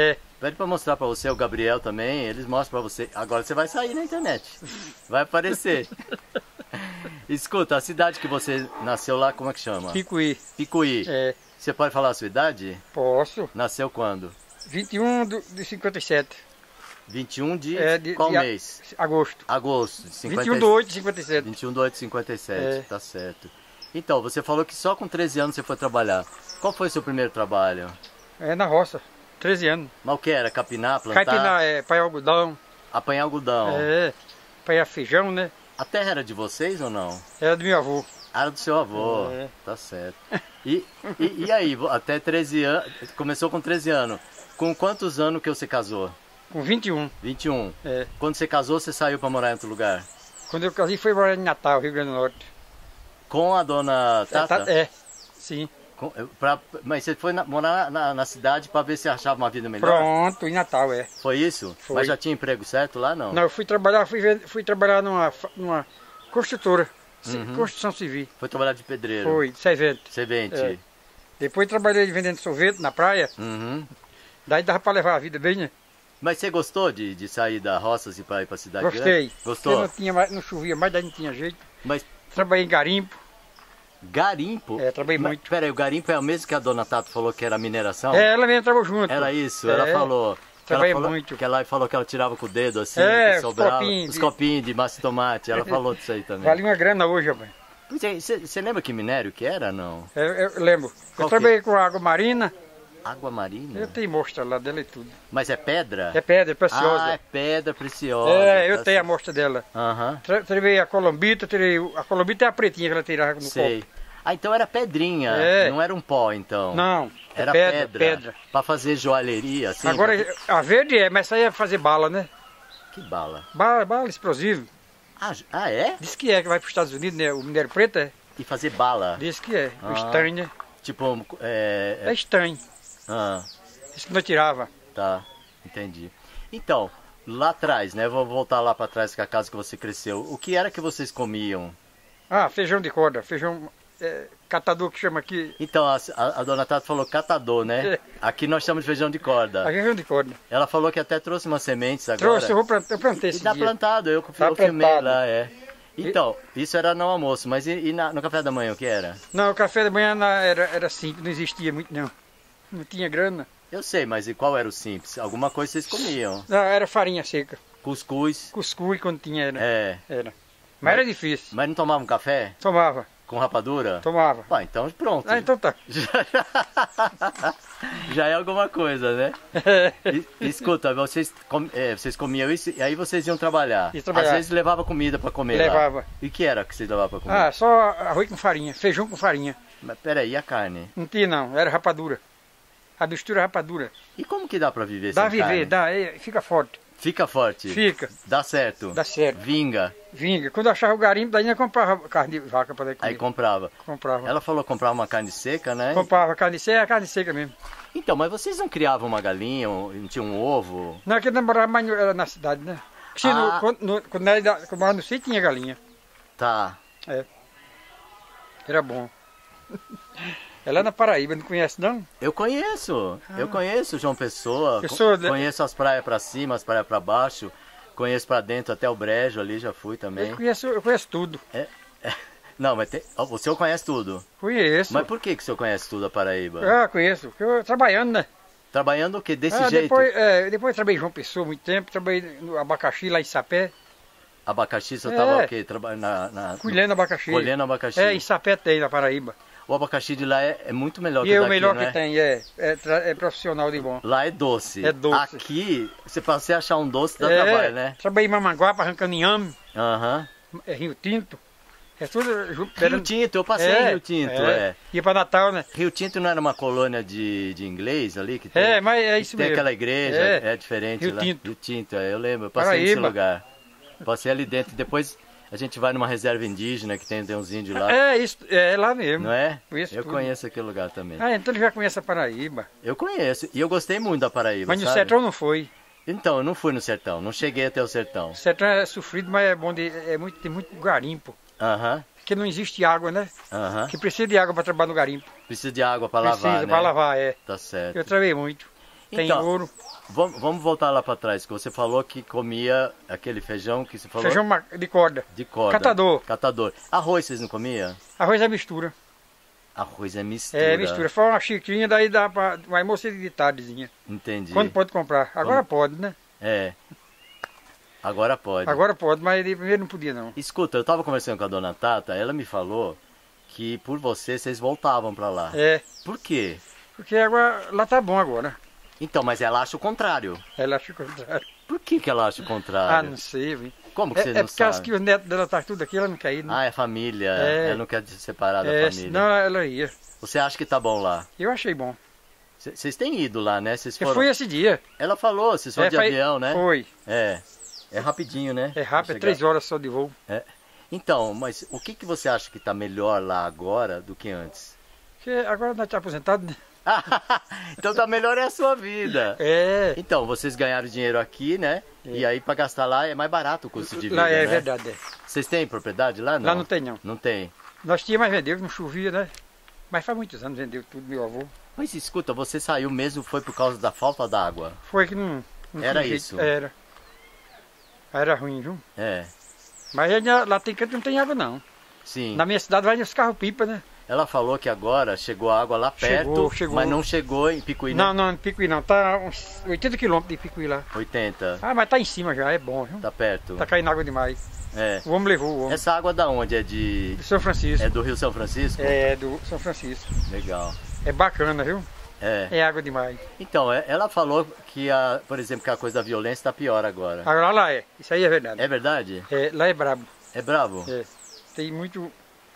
Pede pra mostrar pra você, o Gabriel também, eles mostram pra você. Agora você vai sair na internet. Vai aparecer. Escuta, a cidade que você nasceu lá, como é que chama? Picuí. Picuí. É. Você pode falar a sua idade? Posso. Nasceu quando? vinte e um do- de cinquenta e sete. vinte e um de, É, de- qual de a- mês? Agosto. Agosto. de cinquenta vinte e um de oito de cinquenta e sete. vinte e um de oito de cinquenta e sete, É. tá certo. Então, você falou que só com treze anos você foi trabalhar. Qual foi o seu primeiro trabalho? É na roça. treze anos. Mas o que era? Capinar, plantar? Caipinar, é, pai algodão. Apanhar algodão. É. Pai feijão, né? A terra era de vocês ou não? Era do meu avô. Era do seu avô, É. tá certo. E, e, e aí, vo- até treze anos, começou com treze anos. Com quantos anos que você casou? Com vinte e um. vinte e um. É. Quando você casou, você saiu para morar em outro lugar? Quando eu casei foi morar em Natal, Rio Grande do Norte. Com a dona Tata? É, sim. Com- pra- mas você foi na- morar na, na cidade para ver se achava uma vida melhor? Pronto, em Natal, é. Foi isso? Foi. Mas já tinha emprego certo lá, não? Não, eu fui trabalhar, fui, ver- fui trabalhar numa, fa- numa construtora, ci- Uhum. construção civil. Foi trabalhar de pedreiro? Foi, de servente. Servente? É. Depois trabalhei vendendo sorvete na praia, Uhum. daí dava pra levar a vida bem, né? Mas você gostou de, de sair da roça e para ir para a cidade Gostei. grande? Porque Gostou? não, tinha mais, não chovia mais, daí não tinha jeito. Mas Trabalhei em garimpo, garimpo? É, trabalhei Mas, muito. Peraí, o garimpo é o mesmo que a dona Tato falou que era mineração? é, ela mesmo trabalhou junto. Era isso, É, ela falou. Que ela trabalhei falou, muito. Que ela falou que ela tirava com o dedo assim, É, que os sobrava. copinhos Os de- copinhos de massa de tomate. Ela falou disso aí também. Vale uma grana hoje, rapaz. Você, você- você lembra que minério que era, não? Eu, eu lembro. Qual eu que é? trabalhei com água marina, Água marina? eu tenho mostra lá dela e tudo. Mas é pedra? É pedra, é preciosa. Ah, é pedra preciosa. É, eu tá tenho a certo. mostra dela. Aham, Tra- Tirei a colombita, tirei. o- A colombita é a pretinha que ela tirava no sei. copo. Ah, então era pedrinha, É. não era um pó, então. Não, é Era pedra, pedra. pedra. Pra fazer joalheria, assim. Agora, pra- a verde é, mas essa aí é fazer bala, né? Que bala. Bala, bala explosivo. Ah, j- ah, é? Diz que é, que vai para os Estados Unidos, né? O minério preto é. E fazer bala. Diz que é. Ah. O estranho, né? Tipo, é... É estranho. Ah, Isso que não tirava. tá, entendi. Então, lá atrás, né? Vou voltar lá pra trás, que é a casa que você cresceu. O que era que vocês comiam? Ah, feijão de corda, feijão é, catador que chama aqui. Então, a, a, a dona Tata falou catador, né? É. Aqui nós chamamos de feijão de corda. A feijão de corda. Ela falou que até trouxe umas sementes agora. Trouxe, eu, vou plantar, eu plantei E esse tá dia. plantado, eu, Tá eu filmei plantado. lá, é. Então, isso era no almoço, mas e, e na- no café da manhã o que era? Não, o café da manhã na- era, era simples, não existia muito não. Não tinha grana. Eu sei, mas e qual era o simples? Alguma coisa vocês comiam. Não, era farinha seca. Cuscuz. Cuscuz quando tinha era. É. era. Mas era difícil. Mas não tomavam café? Tomava, Com rapadura? tomava. Pá, então pronto. Ah, então tá. Já é alguma coisa, né? E- escuta, vocês, com- é, vocês comiam isso e aí vocês iam trabalhar. Ia trabalhar. Às vezes levava comida pra comer lá. Levava. E que era que vocês levavam pra comer? Ah, só arroz com farinha, feijão com farinha. Mas peraí, e a carne? Não tinha não, era rapadura. A mistura é rapadura. E como que dá pra viver Dá a sem viver, carne? dá, é, fica forte. Fica forte? Fica, Dá certo? dá certo. Vinga. Vinga. Quando eu achava o garimpo, daí ainda comprava carne de vaca para comer. Aí comprava. Comprava. Ela falou comprar uma carne seca, né? Comprava carne seca, é carne seca mesmo. Então, mas vocês não criavam uma galinha, um- não tinham um ovo? Não, aqui namorava mais no- era na cidade, né? Porque se no- Ah. quando, no, quando era da- quando eu morava no sítio, tinha galinha. Tá. Era bom. É lá na Paraíba, não conhece não? Eu conheço, eu conheço João Pessoa, Eu co- sou de- conheço as praias pra cima, as praias pra baixo, conheço pra dentro até o Brejo ali, já fui também. Eu conheço, eu conheço tudo. Não, mas tem, ó, o senhor conhece tudo. Conheço. Mas por que, que o senhor conhece tudo a Paraíba? Ah, conheço. Porque eu trabalhando, né? Trabalhando o quê? Desse ah, jeito? Depois, é, depois eu trabalhei em João Pessoa muito tempo, trabalhei no abacaxi lá em Sapé, Abacaxi, o senhor É. tava o quê? Traba na, na, colhendo abacaxi. colhendo abacaxi. É, em Sapé tem, na Paraíba. O abacaxi de lá é, é muito melhor E que é o o daqui, melhor não que é? tem, é, é, tra- é profissional de bom. Lá é doce. É doce. Aqui, você pra você achar um doce dá é, trabalho, né? Trabalhei em Mamanguapa, arrancando inhame, Aham. é, Rio Tinto. É tudo junto. Rio Tinto, eu passei em Rio Tinto, é. Ia pra Natal, né? Rio Tinto não era uma colônia de, de inglês ali? Que tem, É, mas é isso tem mesmo. aquela igreja, É. é, diferente Rio lá. Tinto. Rio Tinto, é, eu lembro, eu passei nesse Paraíba. lugar. Passei ali dentro, depois a gente vai numa reserva indígena que tem, tem uns índios lá, É, isso, é lá mesmo. não é? Conheço eu tudo. conheço aquele lugar também. Ah, então ele já conhece a Paraíba. Eu conheço, e eu gostei muito da Paraíba, Mas no sabe? sertão não foi. Então, eu não fui no sertão, não cheguei até o sertão. O sertão é sofrido, mas é bom, de, é muito, tem muito garimpo. Aham, Porque não existe água, né? aham. Que precisa de água para trabalhar no garimpo. Precisa de água pra Precisa, lavar, né? para lavar, é. Tá certo. Eu trabalhei muito. tem Então, ouro. Vamos, vamos voltar lá para trás, que você falou que comia aquele feijão que você falou... Feijão ma- de corda. De corda. Catador. Catador. Arroz vocês não comiam? Arroz é mistura. Arroz é mistura. É mistura. Foi uma xicrinha, daí dá pra. Uma almoço de tardezinha. Entendi. Quando pode comprar? Agora Quando- pode, né? É. Agora pode. Agora pode, mas de primeiro não podia não. Escuta, eu tava conversando com a dona Tata, ela me falou que por você vocês voltavam para lá. É. Por quê? Porque agora lá tá bom agora. Então, mas ela acha o contrário. Ela acha o contrário. Por que, que ela acha o contrário? Ah, não sei, viu? Como que É, vocês é não por causa sabem? que os netos dela tá tudo aqui, ela não quer ir, né? Ah, é família. É. Ela não quer se separar da é, família. senão ela ia. Você acha que tá bom lá? Eu achei bom. C- Vocês têm ido lá, né? Vocês Eu foram... fui esse dia. Ela falou, vocês foram É, de foi- avião, né? Foi. É. É rapidinho, né? É rápido, é Chegar- três horas só de voo. Então, mas o que, que você acha que tá melhor lá agora do que antes? Porque agora nós estamos aposentados, né? Então tá melhor é a sua vida. É. Então, vocês ganharam dinheiro aqui, né? E aí pra gastar lá é mais barato o custo de vida, Lá é né? verdade, é. Vocês têm propriedade lá? Não? Lá não tem não. Não tem. Nós tínhamos, mas vendeu, não chovia, né? Mas faz muitos anos vendeu tudo, meu avô. Mas escuta, você saiu mesmo foi por causa da falta d'água? Foi que não. não Era tinha jeito. isso? Era. Era ruim, viu? É, Mas ainda lá tem canto não tem água não. sim. Na minha cidade vai nos carros-pipa, né? Ela falou que agora chegou a água lá perto, Chegou, chegou. mas não chegou em Picuí, Não, né? não, em Picuí não. Tá uns oitenta quilômetros de Picuí lá. oitenta. Ah, mas tá em cima já, é bom, viu? Tá perto. Tá caindo água demais. É. O homem levou, o homem. Essa água da onde? É de... De São Francisco. É do Rio São Francisco? É, do São Francisco. Legal. É bacana, viu? É. É água demais. Então, é- ela falou que, a, por exemplo, que a coisa da violência tá pior agora. Agora lá é. Isso aí é verdade. É verdade? É, lá é brabo. É bravo? É. Tem muito.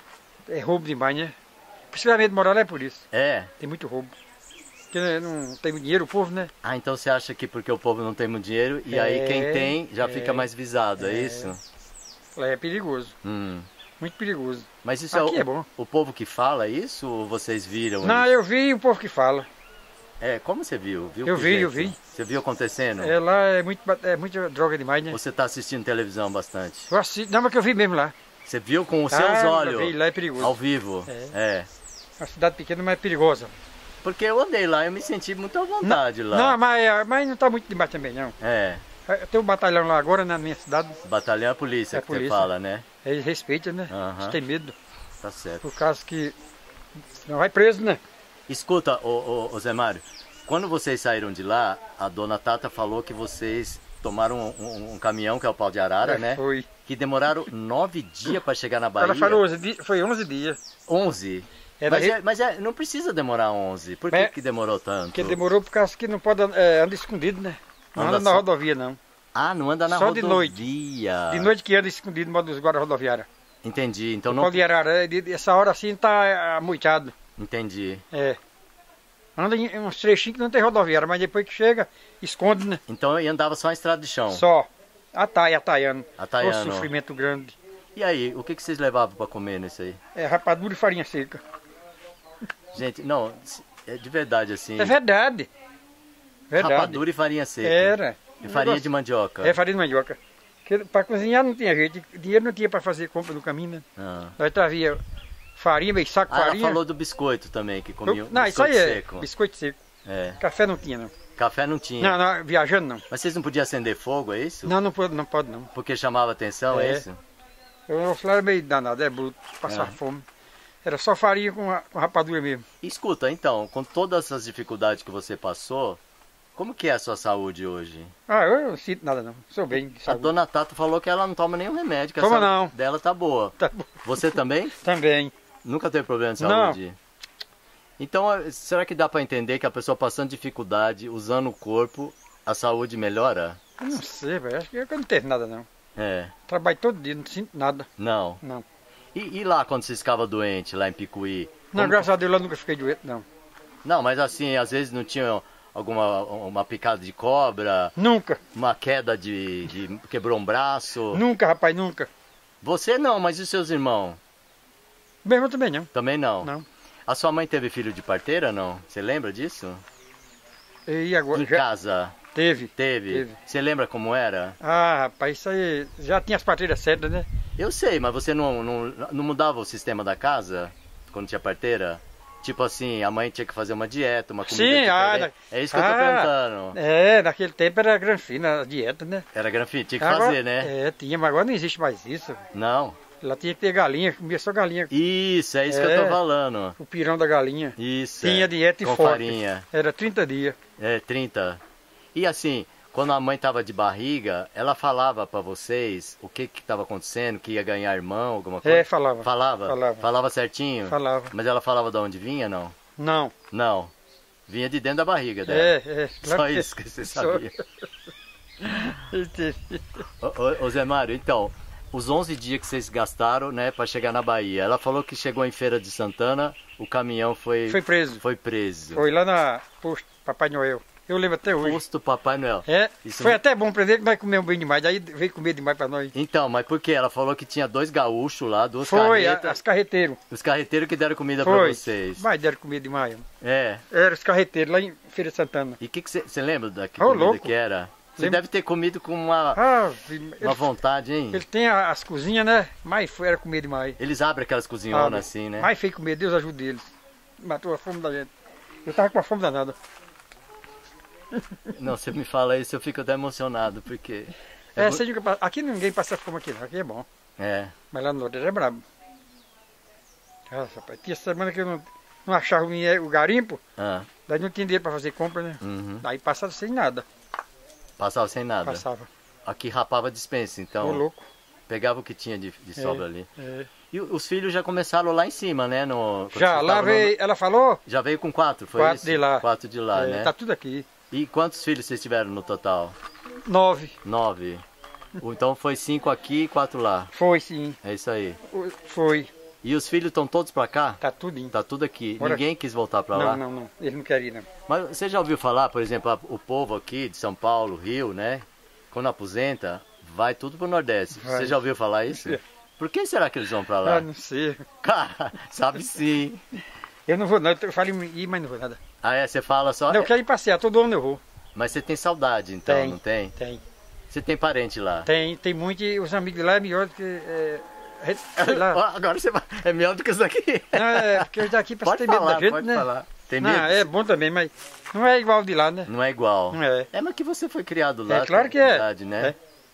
É roubo demais, né? Principalmente morar lá é por isso. É. Tem muito roubo. Porque né, não tem dinheiro o povo, né? Ah, então você acha que porque o povo não tem muito dinheiro e aí É, quem tem já é, fica mais visado, é, é. isso? Lá é perigoso. Hum. Muito perigoso. Mas isso Aqui é, é o, bom. o povo que fala isso ou vocês viram Não, isso? eu vi o povo que fala. É, como você viu? Viu Eu que vi, jeito? eu vi. Você viu acontecendo? É, lá é, muito, ba- é muita droga demais, né? Você tá assistindo televisão bastante? Eu assisto, não, mas que eu vi mesmo lá. Você viu com os seus Ah, eu olhos? vi, lá é perigoso. Ao vivo? É. É. Uma cidade pequena, mas é perigosa. Porque eu andei lá e eu me senti muito à vontade lá. Não, mas, mas não tá muito demais também, não. É. Tem um batalhão lá agora na minha cidade. Batalhão é a polícia É a que polícia. você fala, né? Eles respeitam, né? Aham. Eles têm medo. Tá certo. Por causa que não vai preso, né? Escuta, ô, ô, ô Zé Mário, quando vocês saíram de lá, a dona Tata falou que vocês tomaram um, um- um caminhão, que é o pau de arara, É, né? Foi. Que demoraram nove dias para chegar na Bahia. Ela falou, onze di- foi onze dias. onze. Era Mas, re- é, mas é, não precisa demorar onze. Por que, É. que demorou tanto? Porque demorou por causa que não pode é, andar escondido, né? Não Anda anda na só- rodovia, não. Ah, não anda na Só de rodovia. De noite que anda escondido, modo dos guarda rodoviária. Entendi. Então O não. pau de arara, é de- essa hora assim tá amoitado. Entendi. É. Anda em uns trechinhos que não tem rodoviária, mas depois que chega, esconde, né? Então eu andava só em estrada de chão. Só. Ataia, ataiano. Ataiano. O sofrimento grande. E aí, o que, que vocês levavam para comer nisso aí? É rapadura e farinha seca. Gente, não, é de verdade assim. É verdade. Verdade. Rapadura e farinha seca. Era. E farinha de mandioca. É farinha de mandioca. Porque para cozinhar não tinha jeito. Dinheiro não tinha para fazer compra no caminho, né? Ah. Nós trazia farinha, meio saco de Ah, ela farinha. falou do biscoito também, que comia Eu- não, isso biscoito aí é seco. biscoito seco. É. Café não tinha, não. Café não tinha. Não, não, viajando não. Mas vocês não podiam acender fogo, é isso? Não, não pode, não pode não. Porque chamava atenção, é, É. isso? Eu era meio danado, é bruto, passar É. fome. Era só farinha com, a- com rapadura mesmo. Escuta, então, com todas essas dificuldades que você passou, como que é a sua saúde hoje? Ah, eu não sinto nada não. Sou bem de A saúde. dona Tata falou que ela não toma nenhum remédio, que a Toma saúde não. dela tá boa. Tá bom. Você também? Também. Nunca teve problema de Não. saúde? Então, eh, será que dá pra entender que a pessoa passando dificuldade, usando o corpo, a saúde melhora? Eu não sei, velho. Acho que eu não tenho nada não. É, Trabalho todo dia, não sinto nada. não. Não. E, e lá quando você ficava doente, lá em Picuí? Não, Como- graças a Deus eu nunca fiquei doente, não. Não, mas assim, às vezes não tinha alguma uma picada de cobra, Nunca. uma queda de, de quebrou um braço. Nunca, rapaz, nunca. Você não, mas e os seus irmãos? Meu irmão também não. Também não? Não. A sua mãe teve filho de parteira, não? Você lembra disso? E agora? Em Já casa? teve. Teve? Teve. Você lembra como era? Ah, rapaz, isso aí já tinha as parteiras certas, né? Eu sei, mas você não, não, não mudava o sistema da casa quando tinha parteira? Tipo assim, a mãe tinha que fazer uma dieta, uma comida Sim, ah, diferente. É isso que eu tô ah, perguntando. É, naquele tempo era granfina a dieta, né? Era granfina, tinha que Agora- fazer, né? É, tinha, mas agora não existe mais isso. Não. Ela tinha que ter galinha, comia só galinha, Isso, é isso que É. eu tô falando. o pirão da galinha. Isso. Tinha é. dieta e Com forte. farinha. Era trinta dias. É, trinta. E assim, quando a mãe tava de barriga, ela falava pra vocês o que que tava acontecendo, que ia ganhar irmão, alguma coisa? É, falava. Falava? Falava. Falava certinho? Falava. Mas ela falava de onde vinha, não? Não. Não. Vinha de dentro da barriga dela. É, é. Só claro isso que você só- sabia. Ô, ô, ô Zé Mário, então, os onze dias que vocês gastaram, né, pra chegar na Bahia. Ela falou que chegou em Feira de Santana, o caminhão foi, Foi preso. foi preso. Foi lá na posto Papai Noel. Eu lembro até hoje. Posto Papai Noel. É, Isso foi não- até bom pra ver que nós comemos bem demais. Aí veio comer demais pra nós. Então, mas por quê? Ela falou que tinha dois gaúchos lá, duas Foi, a- carretas. as carreteiros. Os carreteiros que deram comida pra Foi. vocês. Mas deram comida demais. É. Era os carreteiros lá em Feira de Santana. E o que você lembra da que Ô, comida louco. que era? Você Lembro. deve ter comido com uma, Ah, uma ele, vontade, hein? ele tem a- as cozinhas, né? Mas foi, era comer demais. Eles abrem aquelas cozinhonas Abre. assim, né? Mais feio comer, Deus ajude eles. Matou a fome da gente. Eu tava com a fome danada. Não, você me fala isso, eu fico até emocionado, porque... É, mu- você diga, pra- aqui ninguém passa fome aqui não, aqui é bom. É. Mas lá no Nordeste é brabo. Nossa, rapaz, tinha semana que eu não, não achava o dinheiro- o garimpo, Ah, daí não tinha dinheiro pra fazer compra, né? uhum. Daí passava sem nada, Passava sem nada. passava. Aqui rapava a dispensa, Ô então louco. pegava o que tinha de, de É. sobra ali. É. E o- os filhos já começaram lá em cima, né? No, quando Já, vocês lá estavam no- veio, ela falou, Já veio com quatro, foi Quatro isso? de lá. Quatro de lá, é, né? tá tudo aqui. E quantos filhos vocês tiveram no total? Nove, Nove. Ou Então foi cinco aqui e quatro lá. foi sim, É isso aí. foi, E os filhos estão todos pra cá? tá tudinho. Tá tudo aqui. Bora. Ninguém quis voltar pra Não, lá? não, não, ele não quer ir não. Mas você já ouviu falar, por exemplo, a- o povo aqui de São Paulo, Rio, né? Quando aposenta, vai tudo pro Nordeste. Vai. Você já ouviu falar isso? É. Por que será que eles vão pra Ah, lá? não sei. Cara, sabe sim. Eu não vou não, eu falei em ir, mas não vou nada. Ah, é? Você fala só. Não, eu quero ir passear, todo ano eu vou. Mas você tem saudade, então, Tem. não tem? Tem, Você tem parente lá? tem, tem muito e os amigos de lá é melhor do que, é, é, sei lá. Ó, agora você vai. É melhor do que isso daqui. Não, é, porque os daqui parece Pode ter medo falar, da gente, pode né? falar. Tem Não, medo? é bom também, mas não é igual de lá, né? Não é igual. Não é. É, mas que você foi criado lá. É, claro com que é. verdade, né? É.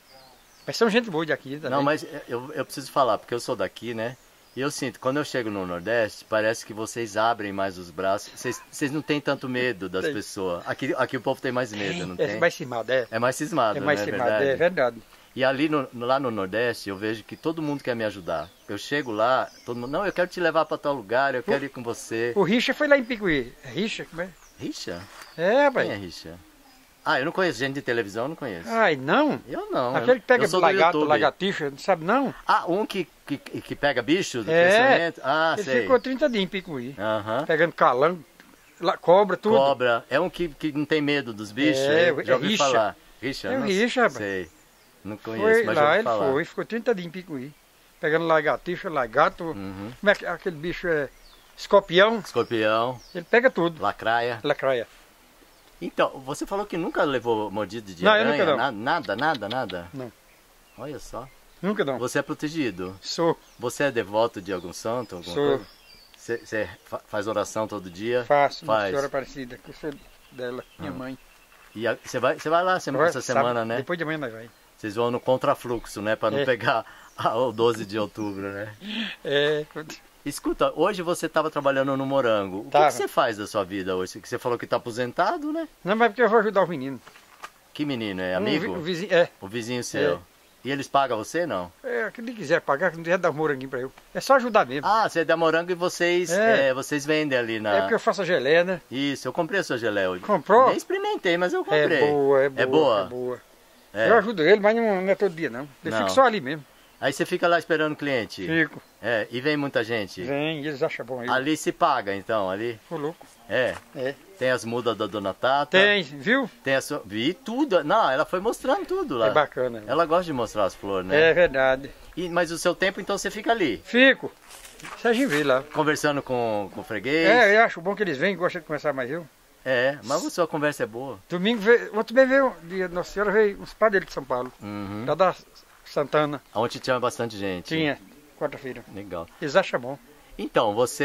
Mas são gente boa daqui também. Não, mas eu, eu preciso falar, porque eu sou daqui, né? E eu sinto, quando eu chego no Nordeste, parece que vocês abrem mais os braços. Vocês, vocês não têm tanto medo das Tem. pessoas. Aqui, aqui o povo tem mais medo, não É tem? mais cimado, é. É mais cismado, É mais né? cimado, verdade? é verdade. E ali no, no- lá no Nordeste, eu vejo que todo mundo quer me ajudar. Eu chego lá, todo mundo, não, eu quero te levar para tal lugar, eu quero ir com você. O Richa foi lá em Picuí. É Richa? Como é? Richa? É, rapaz. Quem é Richa? Ah, eu não conheço gente de televisão, eu não conheço. Ai, não? Eu não. Aquele que pega eu sou do lagarto, YouTube. lagartixa, não sabe não? Ah, um que, que, que pega bicho do É. crescimento? Ah, Ele sei. ficou trinta dias em Picuí. Aham. Pegando calango, la- cobra, tudo. Cobra. É um que, que não tem medo dos bichos? É, é? Já é ouvi Richa. falar. Richa? É o Não Richa, rapaz. sei. Não conheço, Foi mas já lá, ouvi ele falar. foi, ficou trinta dias em Picuí. Pegando lagartixa, lagarto. Uhum. Como é que aquele bicho é? Escorpião, Escorpião, ele pega tudo. lacraia. Lacraia. Então, você falou que nunca levou mordida de Não, eu aranha? nunca não. Na- Nada, nada, nada? Não. Olha só. Nunca não. Você é protegido. Sou, Você é devoto de algum santo? Alguma Sou. coisa? Você, você fa- faz oração todo dia? faço, uma Faz. senhora parecida, que eu sou dela, minha Ah. mãe. E a- você vai, você vai lá sema- Agora, essa sábado, semana, né? Depois de amanhã nós vai. Vocês vão no contrafluxo, né? Pra não É. pegar ah, o doze de outubro, né? É, Escuta, hoje você estava trabalhando no Morango. O que, Tava. que você faz da sua vida hoje? Que você falou que está aposentado, né? não, mas porque eu vou ajudar os meninos. Que menino? É Um vi- amigo? o vizinho, é, O vizinho seu. É. E eles pagam você, não? é, que ele quiser pagar, que não quiser dar um moranguinho pra eu. É só ajudar mesmo. Ah, você é da Morango e vocês, É. é, vocês vendem ali na... É porque eu faço a geleia, né? Isso, eu comprei a sua geleia hoje. Comprou? Nem experimentei, mas eu comprei. É boa, é boa. É boa? É boa. É. Eu ajudo ele, mas não, não é todo dia não. Eu Não. fico só ali mesmo. Aí você fica lá esperando o cliente? Fico. É, e vem muita gente? Vem, eles acham bom aí. Ali se paga, então, ali? Ô louco. É. É. Tem as mudas da Dona Tata? Tem, viu? Tem a sua... Vi tudo. Não, ela foi mostrando tudo lá. É bacana. Ela gosta de mostrar as flores, né? É verdade. E, mas o seu tempo, então, você fica ali, Fico. Sérgio vê lá. conversando com, com o freguês. É, eu acho bom que eles vêm, gostam de conversar mais eu. É, mas a sua conversa é boa. Domingo veio, outro bem veio, dia Nossa Senhora veio uns padres de São Paulo. Uhum. Lá da Santana. Onde tinha bastante gente. Tinha, quarta-feira. Legal. Eles acham bom. Então, você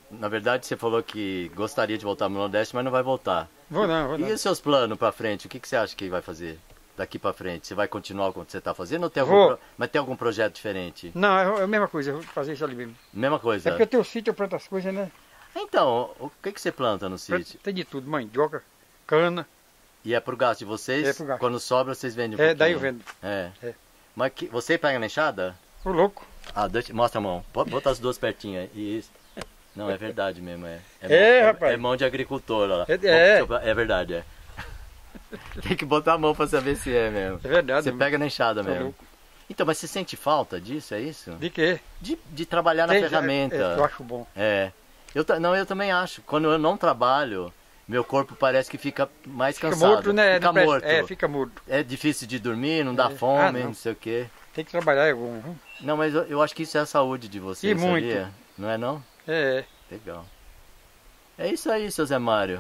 na verdade você falou que gostaria de voltar no Nordeste, mas não vai voltar. Vou não, vou não. E os seus planos pra frente? O que, que você acha que vai fazer daqui pra frente? Você vai continuar com o que você tá fazendo ou tem algum, Vou. pro... mas tem algum projeto diferente? Não, é a mesma coisa, eu vou fazer isso ali mesmo. Mesma coisa? É porque eu tenho sítio, eu planto as coisas, né? Então, o que, que você planta no sítio? Tem de tudo, mandioca, cana. E é pro gasto de vocês? É pro gasto. Quando sobra, vocês vendem um É, pouquinho? daí eu vendo. É. É. Mas que... você pega na enxada? Ô louco. Ah, deixa... mostra a mão. Bota bota as duas pertinho aí. Isso. Não, é verdade mesmo, é. É, mão, rapaz. É mão de agricultor, ó lá. É, é. É verdade, é. Tem que botar a mão pra saber se é mesmo. É verdade. Você pega na enxada Tô mesmo. louco. Então, mas você sente falta disso, é isso? De quê? De, de trabalhar na Tem- ferramenta. é, é, eu acho bom. É. Eu, ta- não, eu também acho. Quando eu não trabalho, meu corpo parece que fica mais Fica cansado. morto, né? Fica Não presta- morto. É, fica morto. É difícil de dormir, não dá É. fome, Ah, não. não. sei o quê. Tem que trabalhar é bom. viu? Não, mas eu, eu acho que isso é a saúde de você, E muito. sabia? Não é não? É, Legal. É isso aí, seu Zé Mário.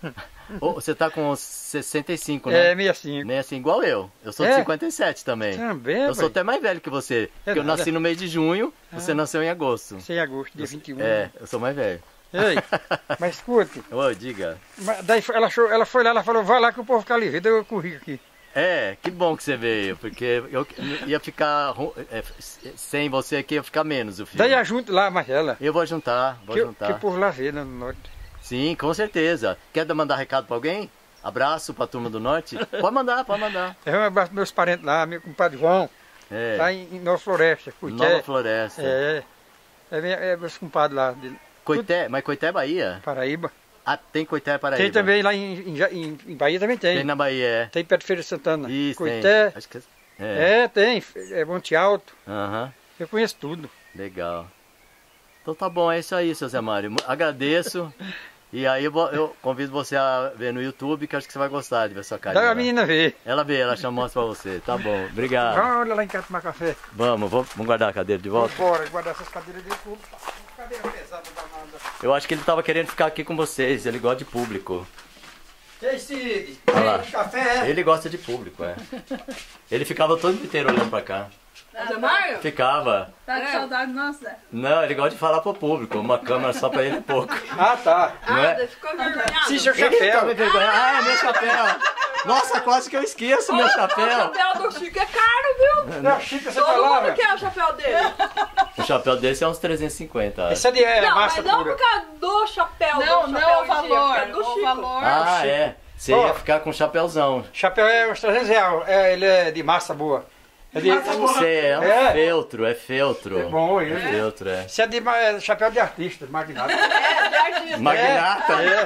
Ô, você tá com sessenta e cinco, é, né? meio assim. Nem assim, igual eu. Eu sou de É? cinquenta e sete também. Também, Eu sou pai. até mais velho que você. Porque eu nada. nasci no mês de junho, você nasceu em agosto. Sem agosto, dia vinte e um. É, eu sou mais velho. Ei, mas escute. Ô, diga. Mas daí foi- ela, achou- ela foi lá, ela falou, vai lá que o povo fica livre. Daí eu corri aqui. É, que bom que você veio, porque eu ia ficar ru- é, sem você aqui, ia ficar menos o filme. Daí a junto lá, mas ela. Eu vou juntar, vou Que, que juntar. o povo lá vê, né, no norte. Sim, com certeza. Quer mandar recado pra alguém? Abraço pra turma do Norte? Pode mandar, pode mandar. É um abraço pros meus parentes lá, meu compadre João, É, lá em, em Nova Floresta, Cuité. Nova Floresta. É, é, minha- é meus compadres lá, de Coité, mas Coité é Bahia? Paraíba. Ah, tem Coité Paraíba. Tem também lá em, em, Ja- em- em Bahia também tem. Tem na Bahia, é. Tem perto de Feira de Santana. Isso, Cuité. tem. Acho que é. É, tem. É Monte Alto. Aham, Eu conheço tudo. legal. Então tá bom, é isso aí, seu Zé Mário. Agradeço. E aí eu, vou- eu convido você a ver no YouTube, que eu acho que você vai gostar de ver sua carinha. Dá a lá. menina ver. Ela vê, ela chamou pra você. Tá bom, obrigado. Vamos lá em casa tomar café. Vamos, vamos, vamos guardar a cadeira de volta? Bora, guardar essas cadeiras de tudo. Cadeira pesada danada. Eu acho que ele tava querendo ficar aqui com vocês, ele gosta de público. Ei, Cid. Olha lá. Ei, café. Ele gosta de público, é. Ele ficava todo inteiro olhando pra cá. Zé Mário? Ficava. Tá com saudade nossa? Não, ele gosta de falar pro público, uma câmera só pra ele é pouco. Ah, tá. Não é? Ah, ficou envergonhado? Sim, seu Ele tá chapéu. me envergonhando. Ah, é meu chapéu. Nossa, quase que eu esqueço meu O chapéu. chapéu do Chico é caro, viu? Não, Chico, essa Todo palavra. mundo quer o chapéu dele. O chapéu desse é uns trezentos e cinquenta. Essa de é não, massa mas não pura. por causa do chapéu. Não, do não chapéu o em si, é por valor. causa do O Chico. valor. Ah, é. Você Ó. ia ficar com um chapéuzão. Chapéu é uns trezentos reais. É, ele é de massa boa. É de... Você é um É. feltro, é feltro. É bom, É ele. feltro, é. Isso é de ma- é chapéu de artista, magnata. É, de artista. Magnata? É.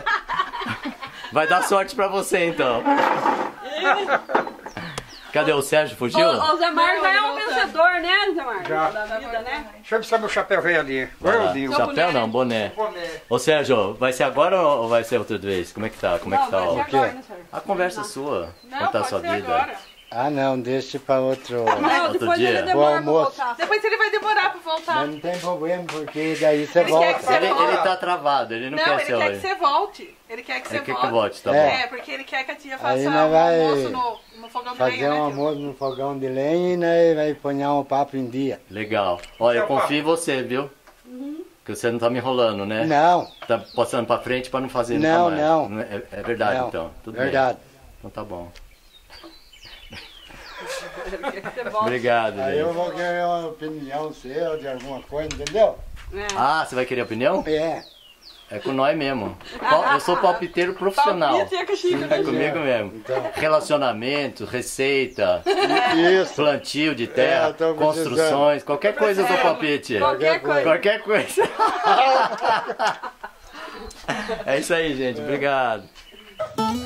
Vai dar sorte pra você então. Cadê o Sérgio? Fugiu? O, o Zé Mário já é um Não, não, vencedor, né, Zé Mário? Já. Da vida, né? Deixa eu buscar meu chapéu velho ali. Vai Agora lá. eu digo. Chapéu não, boné. Boné. Ô Sérgio, vai ser agora ou vai ser outra vez? Como é que tá? Como é que tá? Não, vai ó? ser agora, né, Sérgio? A conversa sua. Não, Contar a pode sua ser vida. agora. Ah, não, deixa para outro. Não, Outro depois dia. ele O demora pra almoço. voltar. Depois ele vai demorar pra voltar. Mas não tem problema, porque daí você Ele quer que volta. você Ele, volta. ele tá travado, ele não, Não, quer ele ser quer que hoje. você volte. Ele quer que você Ele quer que volte. eu volte, tá É. bom. É, porque ele quer que a tia faça Aí um nós vai almoço no, no fogão de Fazer lenha, um né? almoço no fogão de lenha e né, vai pôr um papo em dia. Legal. Olha, eu confio em você, viu? Que você não tá me enrolando, né? Não, Tá passando pra frente pra não fazer Não, nunca mais. não. É, é verdade, não. então. Tudo Verdade. bem. Então tá bom. Ele quer que você volte. Obrigado, Aí eu gente. vou querer uma opinião sua de alguma coisa, entendeu? É. Ah, você vai querer opinião? É. É com nós mesmo. Pal- Eu sou palpiteiro profissional. Palpite é com o Chico. É comigo mesmo. Então. Relacionamento, receita, Isso. plantio de É, terra, eu tô construções, qualquer coisa eu sou palpite. Qualquer coisa. Qualquer coisa. É isso aí, gente. Obrigado.